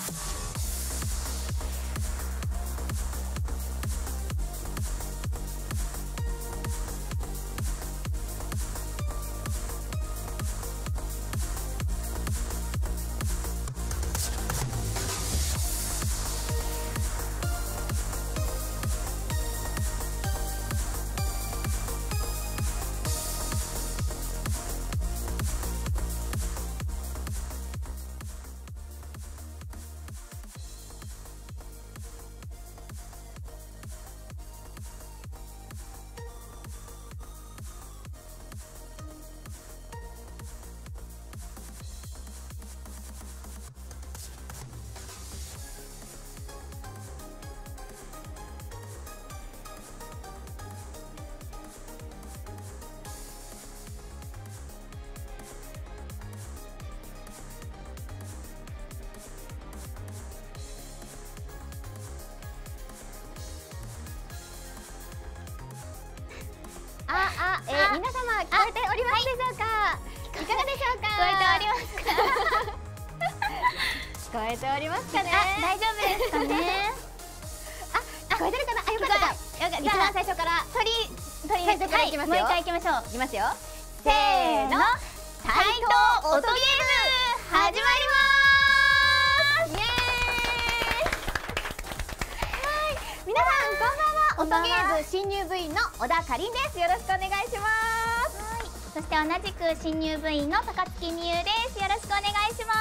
皆様聞こえておりますでしょうか。いかがでしょうか。聞こえておりますか。聞こえておりますかね。 大丈夫ですかね。 聞こえてるかな。よかった。一番最初から最初からいきますよ。 もう一回いきましょう。 いきますよ。せーの。台東音ゲーム始まります。イエーイ。皆さんこんばんは。音ゲーム新入部員の小田かりんです。よろしくお願いします。 そして同じく新入部員の高槻美優です。よろしくお願いします。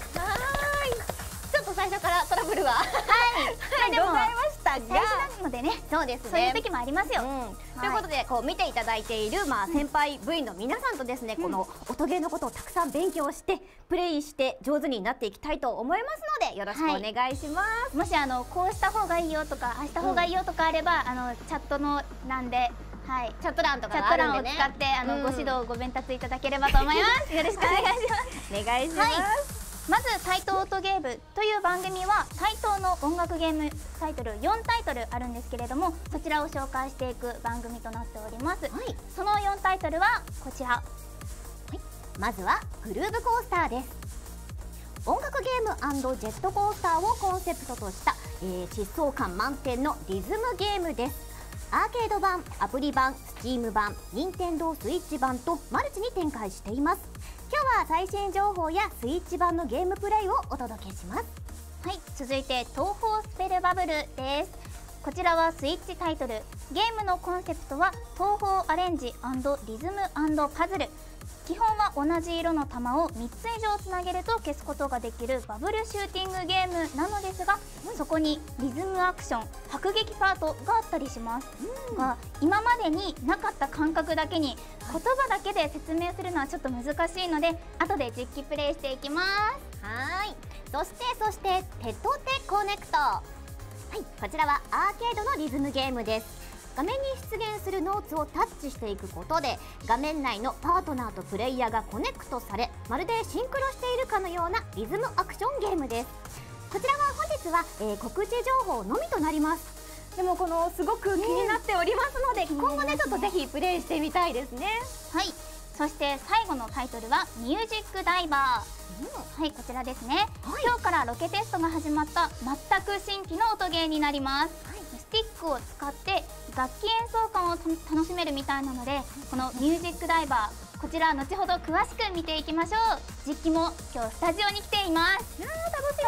ちょっと最初からトラブルはでもございましたが、 最初なのでね、 そうですね、 そういう時もありますよ。 ということでこう見ていただいている先輩部員の皆さんとですね、この音ゲーのことをたくさん勉強してプレイして上手になっていきたいと思いますのでよろしくお願いします。 もしこうした方がいいよとかああした方がいいよとかあればチャットの欄でチャット欄とかチャット欄を使ってご指導ご鞭達いただければと思います。よろしくお願いします。 お願いします。 まず台東音ゲームという番組は台東の音楽ゲームタイトル4タイトルあるんですけれども、そちらを紹介していく番組となっております。その4タイトルはこちら。 まずはグルーヴコースターです。音楽ゲーム&ジェットコースターをコンセプトとした、疾走感満点のリズムゲームです。アーケード版、アプリ版、Steam 版、Nintendo Switch 版とマルチに展開しています。今日は最新情報やスイッチ版のゲームプレイをお届けします。 続いて東宝スペルバブルです。こちらはスイッチタイトル。ゲームのコンセプトは東宝アレンジ&リズム&パズル。基本は同じ色の玉を3つ以上つなげると消すことができるバブルシューティングゲームなのですが、そこにリズムアクション、迫撃パートがあったりします。が今までになかった感覚だけに言葉だけで説明するのはちょっと難しいので後で実機プレイしていきます。 そしてテトテコネクト。こちらはアーケードのリズムゲームです。画面に出現するノーツをタッチしていくことで画面内のパートナーとプレイヤーがコネクトされ、まるでシンクロしているかのようなリズムアクションゲームです。こちらは本日は、告知情報のみとなります。でもすごく気になっておりますので、今後ねちょっとぜひプレイしてみたいですね。 そして最後のタイトルはミュージックダイバー。こちらですね。今日からロケテストが始まった全く新規の音ゲーになります。スティックを使って楽器演奏感を楽しめるみたいなので、このミュージックダイバー、こちら後ほど詳しく見ていきましょう。実機も今日スタジオに来ています。 楽し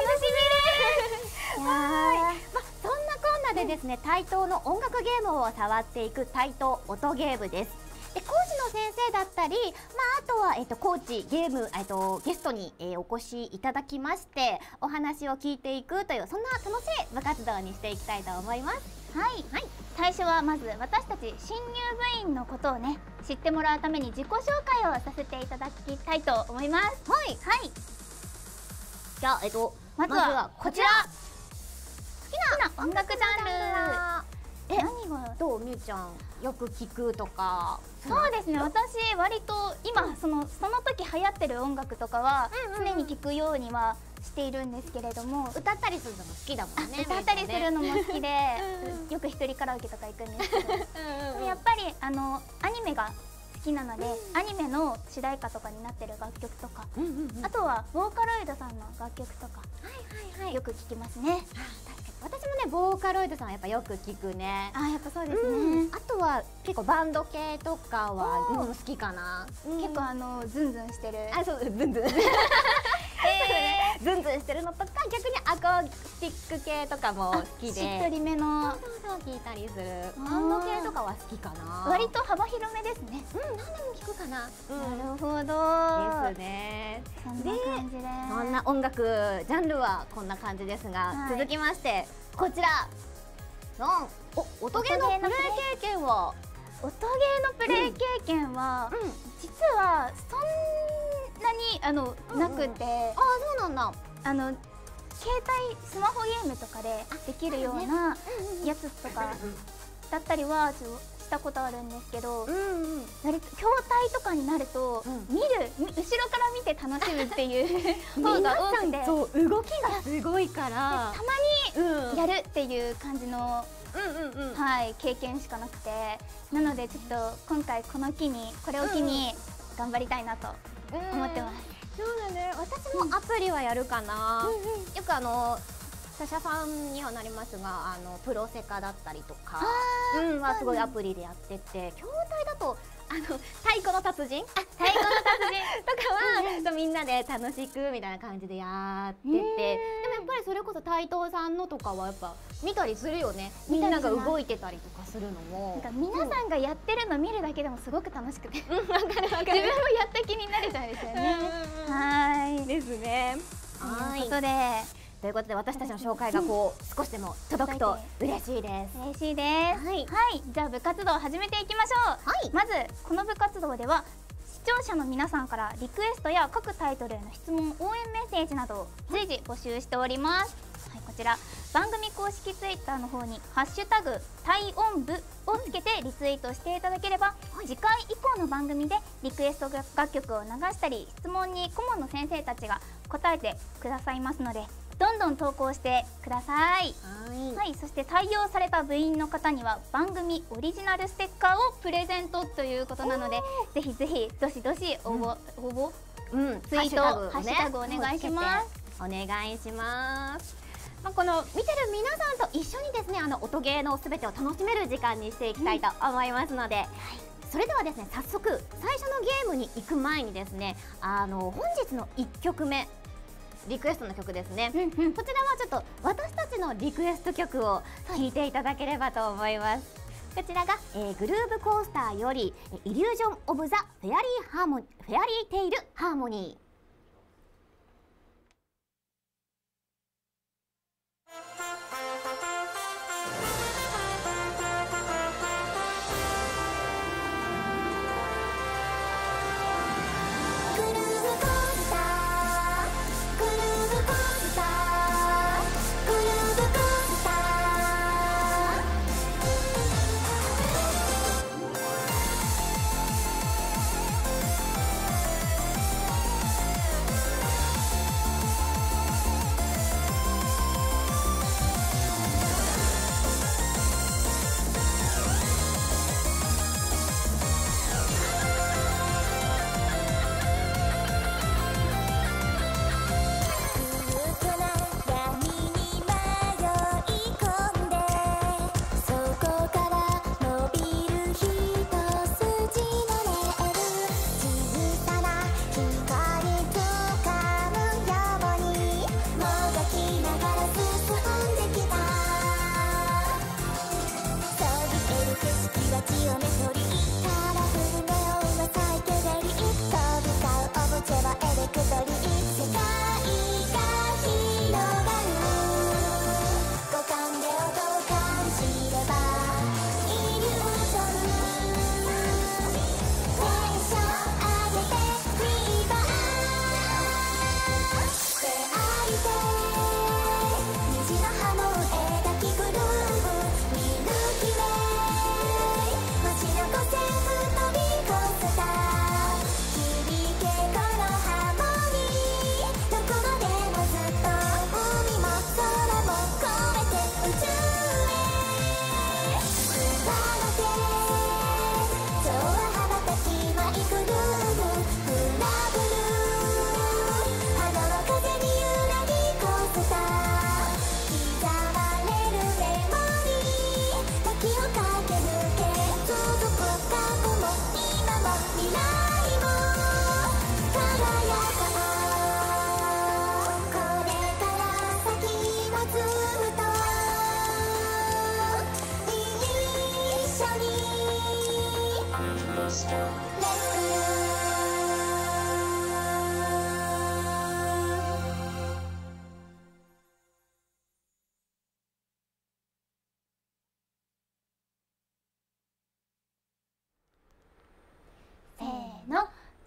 みです。そんなこんなでですね、台東の音楽ゲームを触っていく台東音ゲームです。講師の先生だったり、あとは、コーチゲーム、ゲストに、お越しいただきましてお話を聞いていくという、そんな楽しい部活動にしていきたいと思います。 最初はまず私たち新入部員のことをね知ってもらうために自己紹介をさせていただきたいと思います。 じゃあまずはこちら。好きな音楽ジャンル。何がどうみゆちゃん、よく聞くとか。 そうですね、私割と今その時流行ってる音楽とかは常に聞くようにはしているんですけれども、 歌ったりするのも好きだもんね。 歌ったりするのも好きでよく一人カラオケとか行くんですけど、でもやっぱりアニメが好きなので、アニメの主題歌とかになってる楽曲とか、あとはボーカロイドさんの楽曲とかよく聞きますね。 私もねボーカロイドさんはやっぱよく聞くね。 あ、やっぱそうですね。 あとは結構バンド系とかは好きかな。 結構ズンズンしてる。 あ、そうズンズンズンズンしてるのとか、逆にアコースティック系とかも好きで、 しっとりめのそう聞いたりする。バンド系とかは好きかな。 割と幅広めですね。 何でも聞くかな。 なるほどですね。 そんな感じで、 そんな音楽ジャンルはこんな感じですが、続きましてこちら音ゲーのプレイ経験は、 音ゲーのプレイ経験は実はそんなになくて、 あ、そうなんだ。 携帯スマホゲームとかでできるようなやつとかだったりはしたことあるんですけど、割と筐体とかになると後ろから見て楽しむっていう方が多くて、 そう動きがすごいからたまにやるっていう感じの経験しかなくて、なのでちょっと今回これを機に頑張りたいなと思ってます。 そうだね、私もアプリはやるかな。よく他社さんにはなりますが、プロセカだったりとかはすごいアプリでやってて、筐体だと太鼓の達人とかはみんなで楽しくみたいな感じでやってて、でもやっぱりそれこそ台東さんのとかはやっぱ見たりするよね。みんなが動いてたりとかするのも、 皆さんがやってるの見るだけでもすごく楽しくて、自分もやった気になれちゃうんですよね。はいですね。ということで私たちの紹介が少しでも届くと嬉しいです。 嬉しいです。はい、じゃあ部活動を始めていきましょう。まずこの部活動では視聴者の皆さんからリクエストや各タイトルへの質問、応援メッセージなどを随時募集しております。こちら番組公式ツイッターの方にハッシュタグ体音部をつけてリツイートしていただければ、次回以降の番組でリクエスト楽曲を流したり、質問に顧問の先生たちが答えてくださいますので、どんどん投稿してください。そして採用された部員の方には番組オリジナルステッカーをプレゼントということなので、ぜひぜひどしどし応募、ツイート、ハッシュタグお願いします。 お願いします。この見てる皆さんと一緒にですね、音ゲーのすべてを楽しめる時間にしていきたいと思いますので、それではですね、早速最初のゲームに行く前にですね、本日の1曲目リクエストの曲ですね、こちらはちょっと私たちのリクエスト曲を聴いていただければと思います。こちらが、グルーブコースターよりイリュージョン・オブ・ザ・フェアリーテイル・ハーモニー。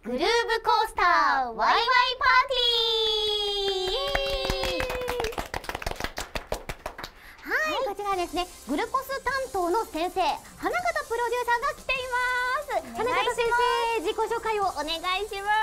グルーブコースターワイワイパーティー。はい、こちらですね、グルコス担当の先生、花形プロデューサーが来ています。花形先生、自己紹介をお願いします。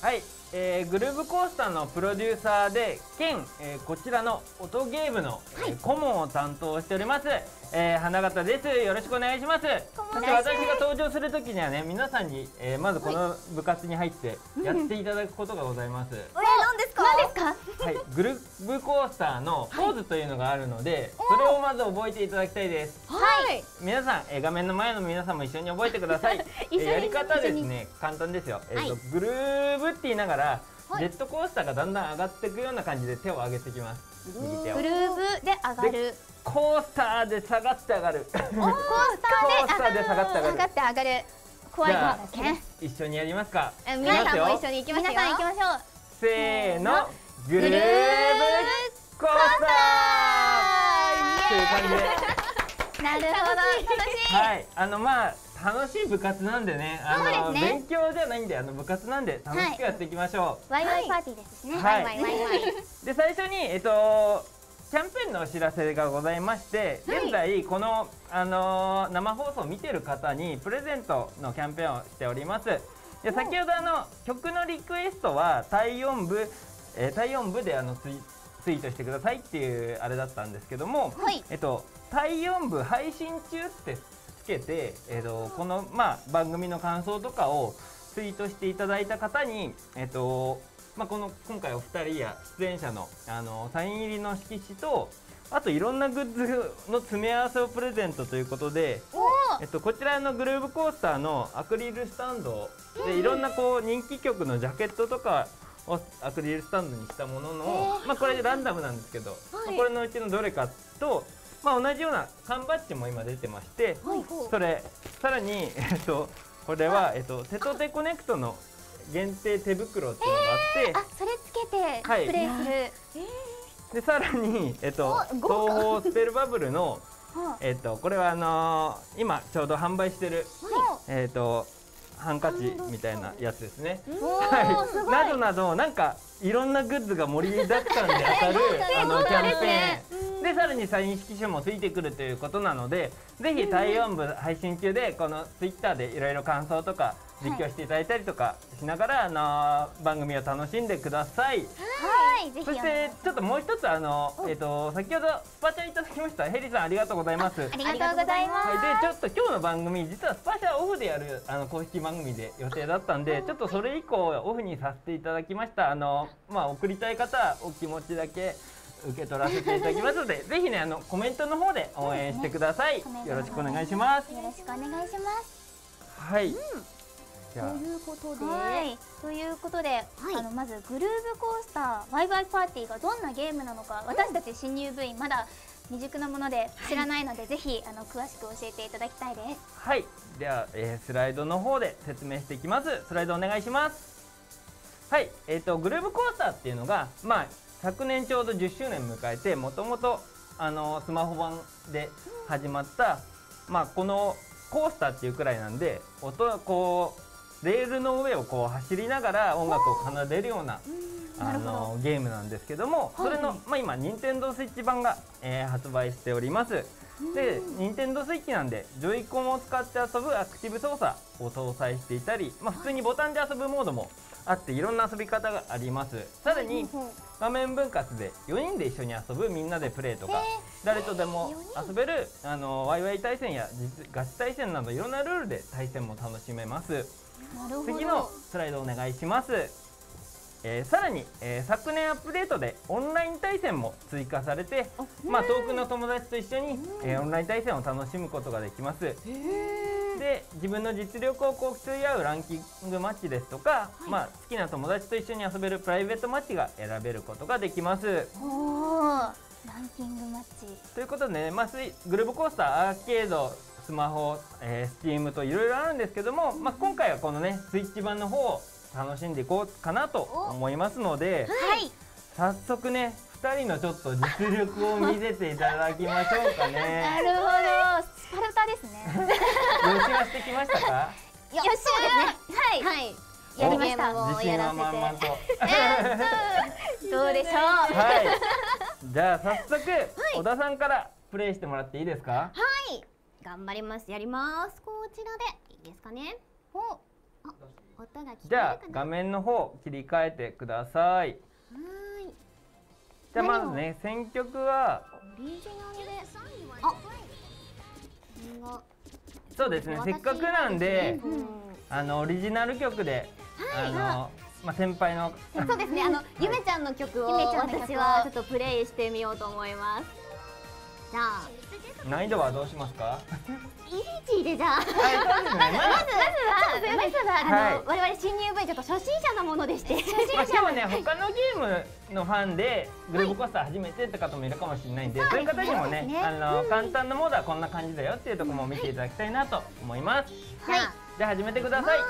はい、グルーブコースターのプロデューサーで兼、こちらの音ゲームの、顧問を担当しております、花形です。よろしくお願いします。そして私が登場するときにはね、皆さんに、まずこの部活に入ってやっていただくことがございます。 何ですか？何ですか？ はい、グルーブコースターのポーズというのがあるので、それをまず覚えていただきたいです。 はい。 皆さん、画面の前の皆さんも一緒に覚えてください。やり方ですね、簡単ですよ。グルーブって言いながら、ジェットコースターがだんだん上がっていくような感じで手を上げていきます。右手を。 グルーブで上がる。 コースターで下がって上がる。コースコースターで下がって上がる。 上がって上がる。怖い怖いですね。 一緒にやりますか。 皆さんも一緒に行きますよ。 皆さん行きましょう。 せーの、グルーブコースターという感じで。 なるほど、楽しい。 はい、楽しい部活なんでね、勉強じゃないんで、部活なんで楽しくやっていきましょう。 ワイワイパーティーですね。 はい。 ワイワイワイ。 で、最初にキャンペーンのお知らせがございまして、現在この生放送を見てる方にプレゼントのキャンペーンをしております。で、先ほど曲のリクエストは体温部でツイートしてくださいっていうあれだったんですけども、体温部配信中ってつけて、この番組の感想とかをツイートしていただいた方に今回お二人や出演者のサイン入りの色紙と、あといろんなグッズの詰め合わせをプレゼントということで、こちらのグルーブコースターのアクリルスタンドでいろんな人気曲のジャケットとかをアクリルスタンドにしたものの、これランダムなんですけど、これのうちのどれかと、同じような缶バッジも今出てまして、それさらにこれはテトテコネクトの限定手袋っていうのがあって、 それつけてプレイする。 でさらに東宝スペルバブルのこれは今ちょうど販売してるハンカチみたいなやつですね。などなど、なんかいろんなグッズが盛りだくさんで当たるキャンペーンで、さらにサイン色紙もついてくるということなので、ぜひ体温部配信中でこのツイッターでいろいろ感想とか実況していただいたりとかしながら番組を楽しんでください。 はい、ぜひ。 そしてちょっともう一つ先ほどスパチャいただきましたヘリさん、ありがとうございます。 ありがとうございます。 で、ちょっと今日の番組実はスパチャオフでやる公式番組で予定だったんで、ちょっとそれ以降オフにさせていただきました。送りたい方はお気持ちだけ受け取らせていただきますので、ぜひねコメントの方で応援してください。よろしくお願いします。 よろしくお願いします。 はい。 ということで、 まずグルーブコースターワイワイパーティーがどんなゲームなのか、私たち新入部員まだ未熟なもので知らないので、ぜひ詳しく教えていただきたいです。 はい。では、スライドの方で説明していきます。スライドお願いします。はい。グルーブコースターっていうのが昨年ちょうど10周年迎えて、もともとスマホ版で始まった、このコースターっていうくらいなんで、レールの上を走りながら音楽を奏でるようなゲームなんですけども、それの今任天堂スイッチ版が発売しております。で、任天堂スイッチなんでジョイコンを使って遊ぶアクティブ操作を搭載していたり、普通にボタンで遊ぶモードもあって、いろんな遊び方があります。さらに画面分割で4人で一緒に遊ぶみんなでプレイとか、誰とでも遊べるワイワイ対戦やガチ対戦などいろんなルールで対戦も楽しめます。次のスライドお願いします。さらに、昨年アップデートでオンライン対戦も追加されて、遠くの友達と一緒に、オンライン対戦を楽しむことができます。で、自分の実力を競い合うランキングマッチですとか、好きな友達と一緒に遊べるプライベートマッチが選べることができます。 ランキングマッチということでね、グルーブコースターアーケード、スマホ、Steam といろいろあるんですけども、今回はこのねスイッチ版の方を楽しんでいこうかなと思いますので、早速ね2人のちょっと実力を見せていただきましょうかね。 なるほど、スパルタですね。 予習はしてきましたか？ 予習ははい、 やりました自信は満々と。 どうでしょう。 はい。じゃあ早速、小田さんからプレイしてもらっていいですか。 はい頑張ります。やります。こちらでいいですかね。おあ音が聞こえるかな。 じゃあ画面の方切り替えてください。 はーいじゃあまずね、選曲はオリジナルであこれがそうですね、せっかくなんでうんオリジナル曲で、まあ先輩のそうですね、ゆめちゃんの曲をゆめちゃんの曲を私はちょっとプレイしてみようと思います。じゃあ難易度はどうしますか。 イージーでじゃあはい、そうですね。はい我々新入部員ちょっと初心者なものでしてまあでもね、他のゲームのファンでグルーブコースター初めてって方もいるかもしれないんで、そういう方にもね、簡単なモードはこんな感じだよっていうところも見ていただきたいなと思います。 はいじゃあ始めてください。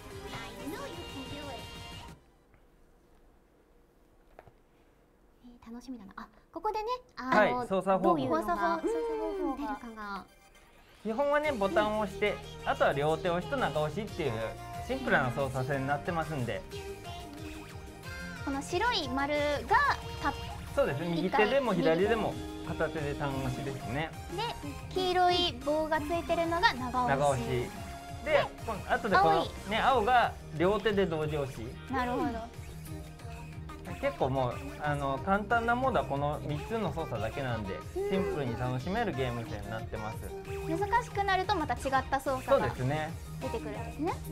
楽しみだな。あ、ここでね、 はい操作方法どういうのが操作方法出るかが。 基本はね、ボタンを押してあとは両手押しと中押しっていうシンプルな操作性になってますんで。 この白い丸がタッそうですね、右手でも左でも片手で単押しですね。 プで、黄色い棒がついてるのが長押し。 長押しで、後でこのね、青が両手で同時押し。 なるほど。 結構もう簡単なモードはこの3つの操作だけなんで、シンプルに楽しめるゲーム性になってます。 難しくなるとまた違った操そう作がですね。 出てくるんですね。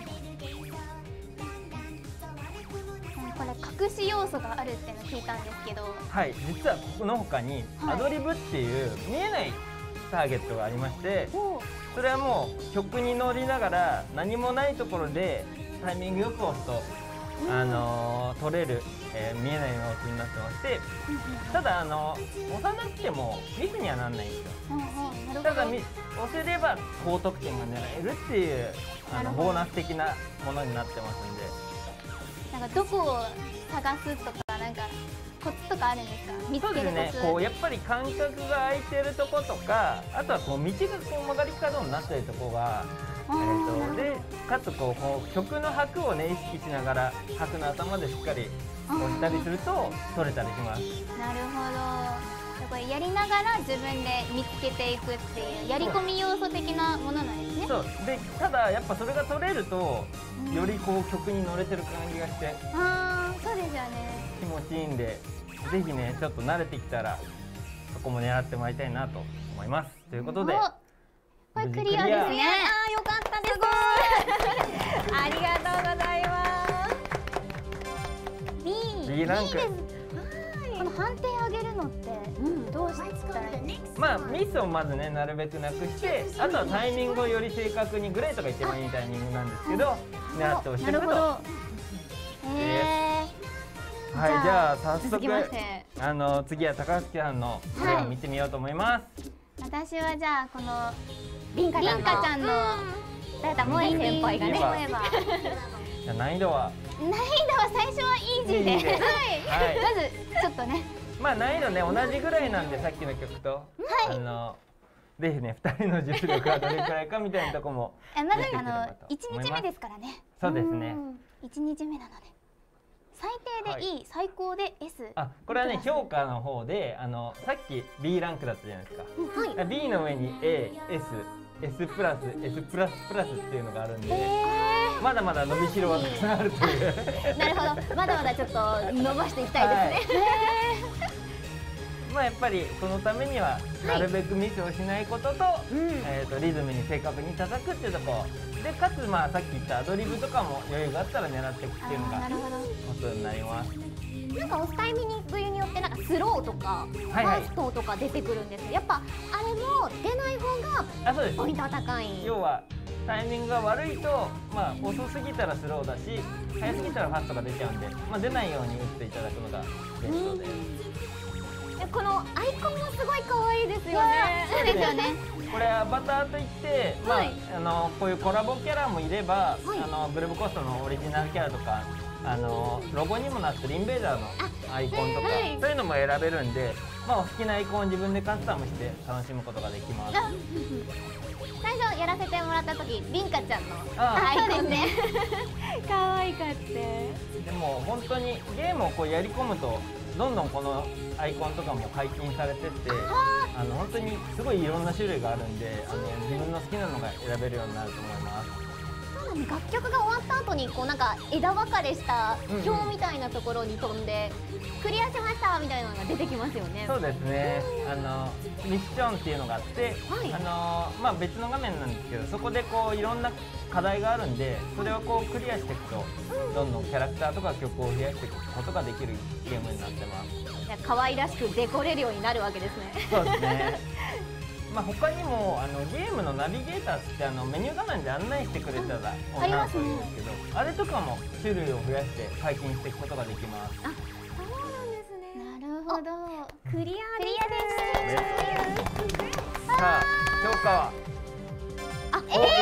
これ隠し要素があるっていうのを聞いたんですけど、 はい、実はここの他にはいアドリブっていう見えないターゲットがありまして、それはもう曲に乗りながら何もないところでタイミングよく押すと取れる、見えないノートになってまして、ただ押さなくてもミスにはならないんですよ。 なるほど。 ただ押せれば高得点が狙えるっていうボーナス的なものになってますんで。 なんかどこを探すとかなんかコツとかあるんですか？見つそうですね、 けるコツ。 こうやっぱり間隔が空いてるとことか、あとはこう道がこう曲がり角になってるとこが、でかつこう曲の拍をね意識しながら拍の頭でしっかり押したりすると取れたりします。 なるほど。これやりながら自分で見つけていくっていうやり込み要素的なものなんですね。 そうで、ただやっぱそれが取れるとよりこう曲に乗れてる感じがしてそうですよね。 気持ちいいんで、ぜひねちょっと慣れてきたらそこも狙ってもらいたいなと思います。ということでこれクリアですね。 よかったです。ありがとうございます。 B ランク。 この判定上げるのってどうしたらいいですか？ まあミスをまずねなるべくなくして、あとはタイミングをより正確に、グレートが一番いいタイミングなんですけど狙って押していくと。はい、じゃあ早速次は高橋さんのプレーを見てみようと思います。 私はじゃあこのりんかちゃんの誰だ萌え先輩がね。 じゃあ難易度は最初はイージーで、 イージーではいまずちょっとね、 まあ難易度ね同じぐらいなんで、さっきの曲とぜひね2人の実力はどれくらいかみたいなとこもまず見ていければと 1 思います。 日目ですからね。 そうですね。 1日目なので最低で E、最高で S。 これはね評価の方でさっき B ランクだったじゃないですか。B の上に A、S、S プラス S プラスプラスっていうのがあるんで、まだまだ伸びしろはたくさんあるという。 なるほど、まだまだちょっと伸ばしていきたいですね。 まあやっぱりそのためにはなるべくミスをしないことと、リズムに正確に叩くっていうところで、かつまあさっき言ったアドリブとかも余裕があったら狙っていくっていうのがコツになります。 なんか押すタイミングによってなんかスローとかファーストとか出てくるんですけど、やっぱあれも出ない方がそうですポイントは高い。 要はタイミングが悪いと、まあ、遅すぎたらスローだし、早すぎたらファストが出ちゃうんで、まあ、出ないように打っていただくのがベストです。 このアイコンもすごい可愛いですよね。 そうですよね。 これアバターといって、まあこういうコラボキャラもいれば、グルーブコーストのオリジナルキャラとか、ロゴにもなってるインベーダーのアイコンとか、そういうのも選べるんで、 まあ、お好きなアイコンを自分でカスタムして楽しむことができます。 最初やらせてもらった時リンカちゃんのあアイコンで可愛かって。 でも本当にゲームをこうやり込むとどんどんこのアイコンとかも解禁されてって本当にすごいいろんな種類があるんで自分の好きなのが選べるようになると思います。 そうなんです。楽曲が終わった後にこうなんか枝分かれした表みたいなところに飛んで、クリアしましたみたいなのが出てきますよね。 そうですね。ミッションっていうのがあって、 はい、 まあ別の画面なんですけど、そこでこういろんな課題があるんで、それをこうクリアしていくと、どんどんキャラクターとか曲を増やしていくことができるゲームになってます。 じゃあ可愛らしくデコれるようになるわけですね。 そうですね。まあ他にもゲームのナビゲーターってメニュー画面で案内してくれたら女の子いるんですけど、あれとかも種類を増やして解禁していくことができます。 あ、そうなんですね。 なるほど。 クリアです。 さあ評価はあ、 お、A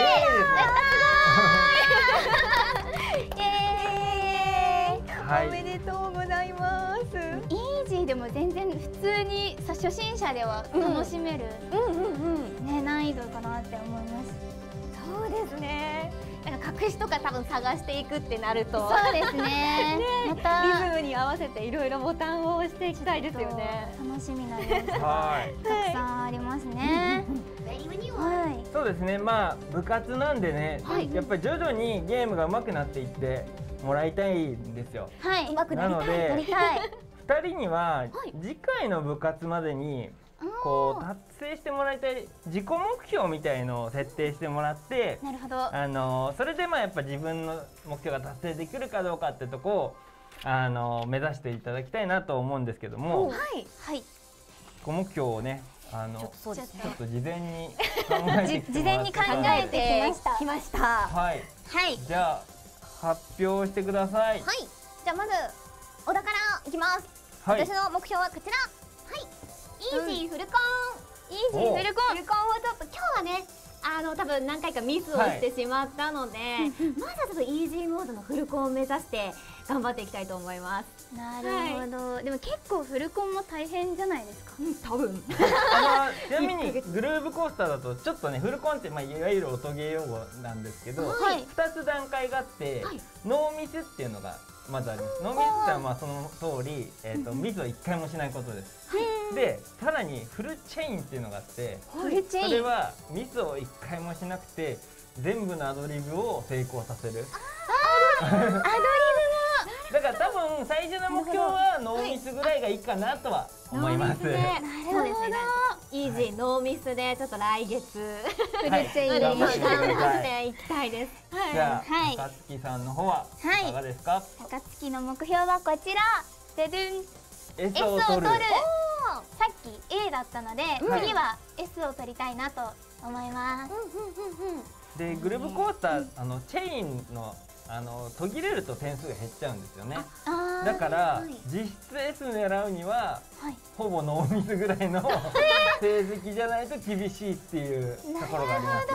ですね。 はい。 おめでとうございます。 イージーでも全然普通に初心者では楽しめる、ね、難易度かなって思います。 そうですね。なんか隠しとか多分探していくってなると、 そうですね。またリズムに合わせていろいろボタンを押していきたいですよね。 楽しみな要素がはいたくさんありますね。はい。 そうですね。まあ部活なんでね、やっぱり徐々にゲームが上手くなっていってもらいたいんですよ。 はい。 上手くなりたい。 やりたい。 2人には次回の部活までにこう達成してもらいたい自己目標みたいのを設定してもらって、 なるほど。 それでまあやっぱ自分の目標が達成できるかどうかってとこを目指していただきたいなと思うんですけども、 はいはい。 自己目標をねちょっとそうですね。 ちょっと事前に考えてきてもらって事前に考えてきました。 はい、 はい。 じゃあ発表してください。 はい。じゃあまず小田からいきます。 はい、 私の目標はこちら。はい。イージーフルコン。イージーフルコン。フルコンをちょっと今日はね。多分何回かミスをしてしまったので、まずはちょっとイージーモードのフルコンを目指して頑張っていきたいと思います。 なるほど。でも結構フルコンも大変じゃないですか。 多分。 ちなみにグルーブコースターだとちょっとねフルコンっていわゆる音ゲー用語なんですけど、 はい 2つ段階があって、ノーミスっていうのがまずあります。ノーミスってのはまあその通り、ミスを1回もしないことです。でさらにフルチェインっていうのがあって、 フルチェイン。 それはミスを1回もしなくて全部のアドリブを成功させる。 アドリブも。 だから多分最初の目標はノーミスぐらいがいいかなとは思います。 そうですね。イージーノーミスでちょっと来月フルチェイン頑張っていきたいです。 じゃあ高槻さんの方はいかがですか？ 高槻の目標はこちら。ででん。 S を取る。 さっき A だったので、次は S を取りたいなと思います。 でグルーブコースターチェインの途切れると点数が減っちゃうんですよね。だから実質 S 狙うにはほぼノーミスぐらいの成績じゃないと厳しいっていうところがあります。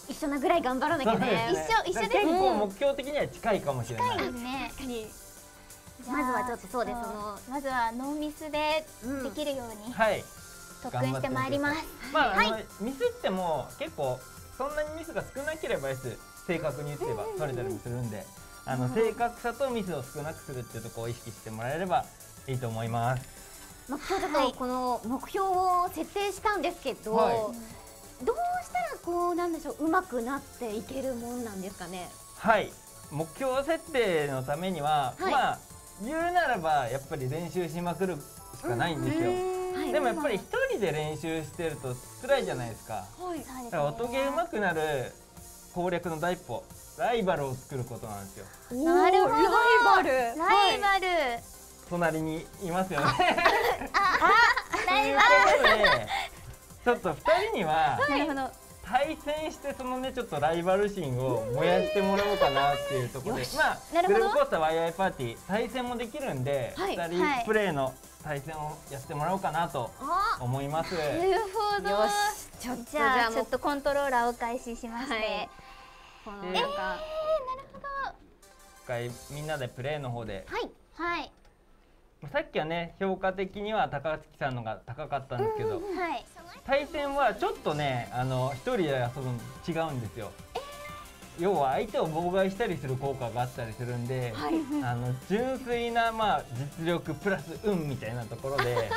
一緒なぐらい頑張らなきゃね。 一緒です。 結構目標的には近いかもしれない。 近いですね。 確かに。まずはちょっとそうです。 まずはノーミスでできるようにはい特訓してまいります。 まあミスっても結構そんなにミスが少なければ S 正確に言ってば取れたりもするんで、正確さとミスを少なくするっていうところを意識してもらえればいいと思います。 今日ちょっとこの目標を設定したんですけど、どうしたらこうなんでしょう上手くなっていけるもんなんですかね。 はい、目標設定のためには、まあ言うならばやっぱり練習しまくるしかないんですよ。でもやっぱり一人で練習してると辛いじゃないですか。だから音ゲー上手くなる攻略の第一歩、ライバルを作ることなんですよ。 なるほど。ライバル。 隣にいますよね。 ライバちょっと2人にはル。なるほど。 対戦してそのねちょっとライバル心を燃やしてもらおうかなっていうところで、まあグループコースターワイワイパーティー対戦もできるんで、2人プレイの対戦をやってもらおうかなと思います。 なるほど。じゃあちょっとコントローラーを開始しまして、 なるほど。 一回みんなでプレイの方ではい。 さっきはね評価的には高槻さんのが高かったんですけど、 はい。 対戦はちょっとね一人で遊ぶの違うんですよ。要は相手を妨害したりする効果があったりするんで、純粋な実力プラス運みたいなところで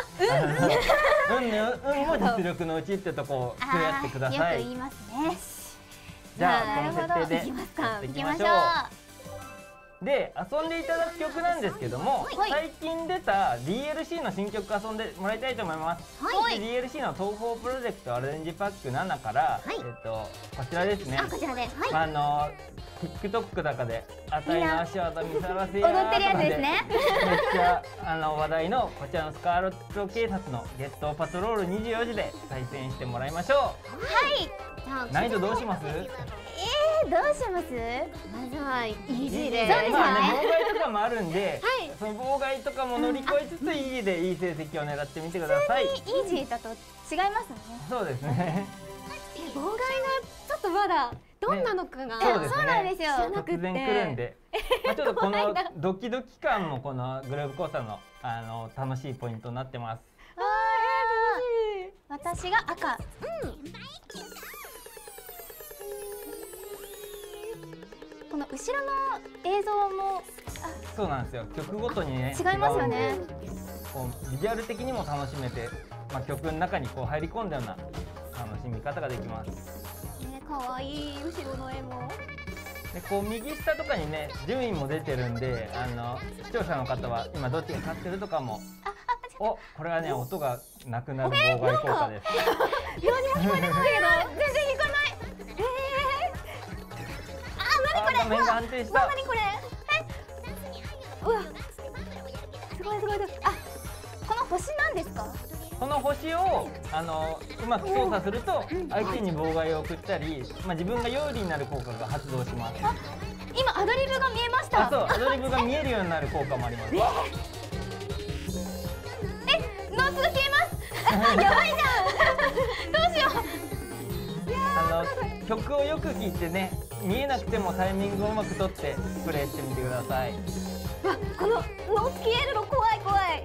運も実力のうちってとこを触れ合ってください。 よく言いますね。 じゃあこの設定でいきますか。 やっていきましょう。で遊んでいただく曲なんですけども、最近出た DLC の新曲遊んでもらいたいと思います。で DLC の東宝プロジェクトアレンジパック7から、こちらですね。 こちらで。 TikTok だかであたいの足技見さらせや踊ってるやつですね。 めっちゃ話題のこちらのスカーレット警察のゲットパトロール24時で対戦してもらいましょう。難易度どうします？ どうします？ まずはイージーで。 妨害とかもあるんで、その妨害とかも乗り越えつつイージーでいい成績を狙ってみてください。 イージーだと違いますもんね。 そうですね。 妨害がちょっとまだどんなのかが、 そうですね。 そうなんですよ。 突然来るんで、ちょっとこのドキドキ感もこのグループコースターの楽しいポイントになってます。 私が赤。この後ろの映像もそうなんですよ。曲ごとにね違いますよね。 こうビジュアル的にも楽しめて、曲の中にこう入り込んだような楽しみ方ができます。 可愛い後ろの絵も。 でこう右下とかにね順位も出てるんで、視聴者の方は今どっちが勝ってるとかも。これはね音がなくなる妨害効果です。 何も聞こえてないけど全然弾かない。 画面が安定した。 何これ？うわ、すごいすごい。この星なんですか？ この星をうまく操作すると相手に妨害を送ったり、自分が有利になる効果が発動します。 今アドリブが見えました。 そう、アドリブが見えるようになる効果もあります。 ノーツが消えます。やばいじゃん。どうしよう。曲をよく聴いてね、見えなくてもタイミングをうまく取ってプレイしてみてください。 このノーツ消えるの怖い怖い。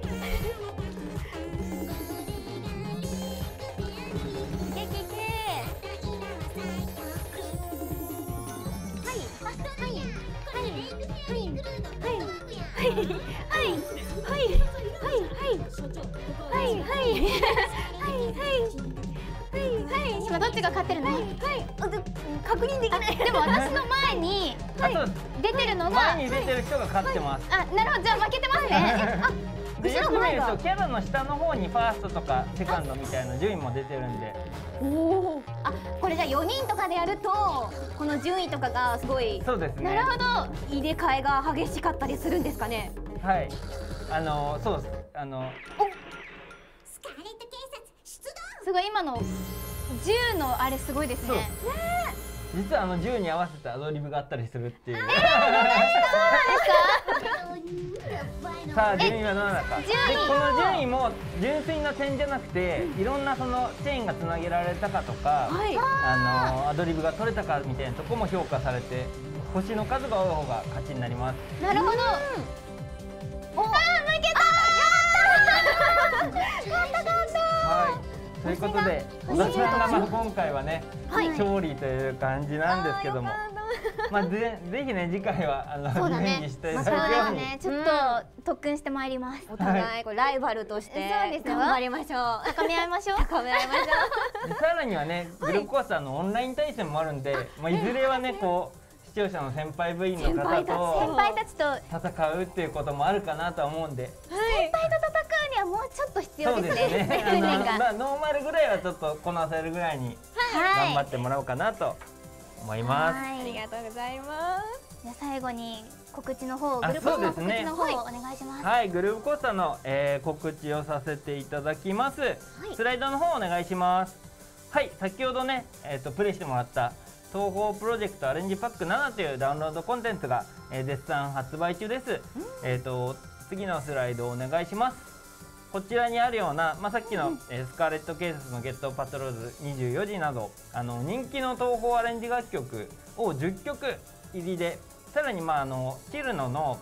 今どっちが勝ってるの？ 確認できない。 でも私の前に出てるのが前に出てる人が勝ってます。 なるほど、じゃあ負けてますね。 でよく見るとキャラの下の方にファーストとかセカンドみたいな順位も出てるんで。 これじゃあ4人とかでやるとこの順位とかがすごい。 そうですね。 なるほど。入れ替えが激しかったりするんですかね。 はい。そうです。 すごい今の銃のあれすごいですね。 実は銃に合わせたアドリブがあったりするっていう。さあ順位はどうなのか。でこの順位も純粋な点じゃなくて、いろんなそのチェーンがつなげられたかとか、アドリブが取れたかみたいなとこも評価されて、星の数が多い方が勝ちになります。 なるほど。負けた。 ということで、小田さんが今回はね、勝利という感じなんですけども、ぜひね次回はリベンジしていただくように、 ちょっと特訓してまいります。 お互いライバルとして頑張りましょう。 高め合いましょう。 高め合いましょう。さらにはね、グループコースターのオンライン対戦もあるんで、いずれはねこう視聴者の先輩部員の方と先輩たちと戦うっていうこともあるかなとは思うんで、 先輩と戦うにはもうちょっと必要そうでですすね。 ね。訓練が。 ノーマルぐらいはちょっとこなせるぐらいに頑張ってもらおうかなと思います。 ありがとうございます。 じゃあ最後に告知の方、グループの告知の方をお願いします。 はい、グループコースターの告知をさせていただきます。スライドの方お願いします。はい、先ほどねプレイしてもらった東宝プロジェクトアレンジパック7というダウンロードコンテンツが絶賛発売中です。次のスライドお願いします。こちらにあるような、さっきのスカーレット警察のゲットパトロール24時など人気の東宝アレンジ楽曲を10曲入りで、さらにチルノの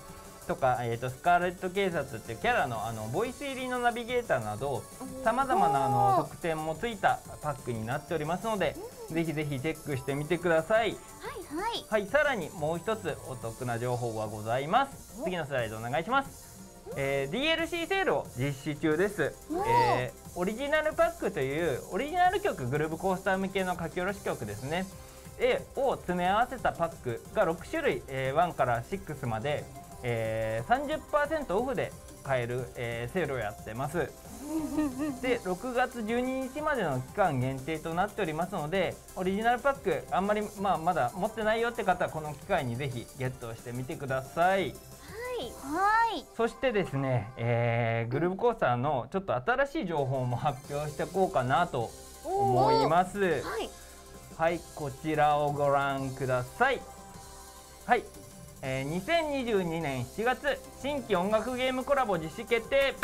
とか、スカーレット警察っていうキャラのボイス入りのナビゲーターなどさまざまな特典もついたパックになっておりますので、ぜひぜひチェックしてみてください。はい、さらにもう一つお得な情報がございます。次のスライドお願いします。DLC セールを実施中です。オリジナルパックというオリジナル曲、グルーブコースター向けの書き下ろし曲ですねを詰め合わせたパックが6種類、1から6まで、30% オフで買える、セールをやってます。で6月12日までの期間限定となっておりますので、オリジナルパックあんまり、まだ持ってないよって方はこの機会にぜひゲットしてみてください。そしてですね、グルーブコースターのちょっと新しい情報も発表していこうかなと思います。はい、こちらをご覧ください。はい、2022年7月新規音楽ゲームコラボ実施決定。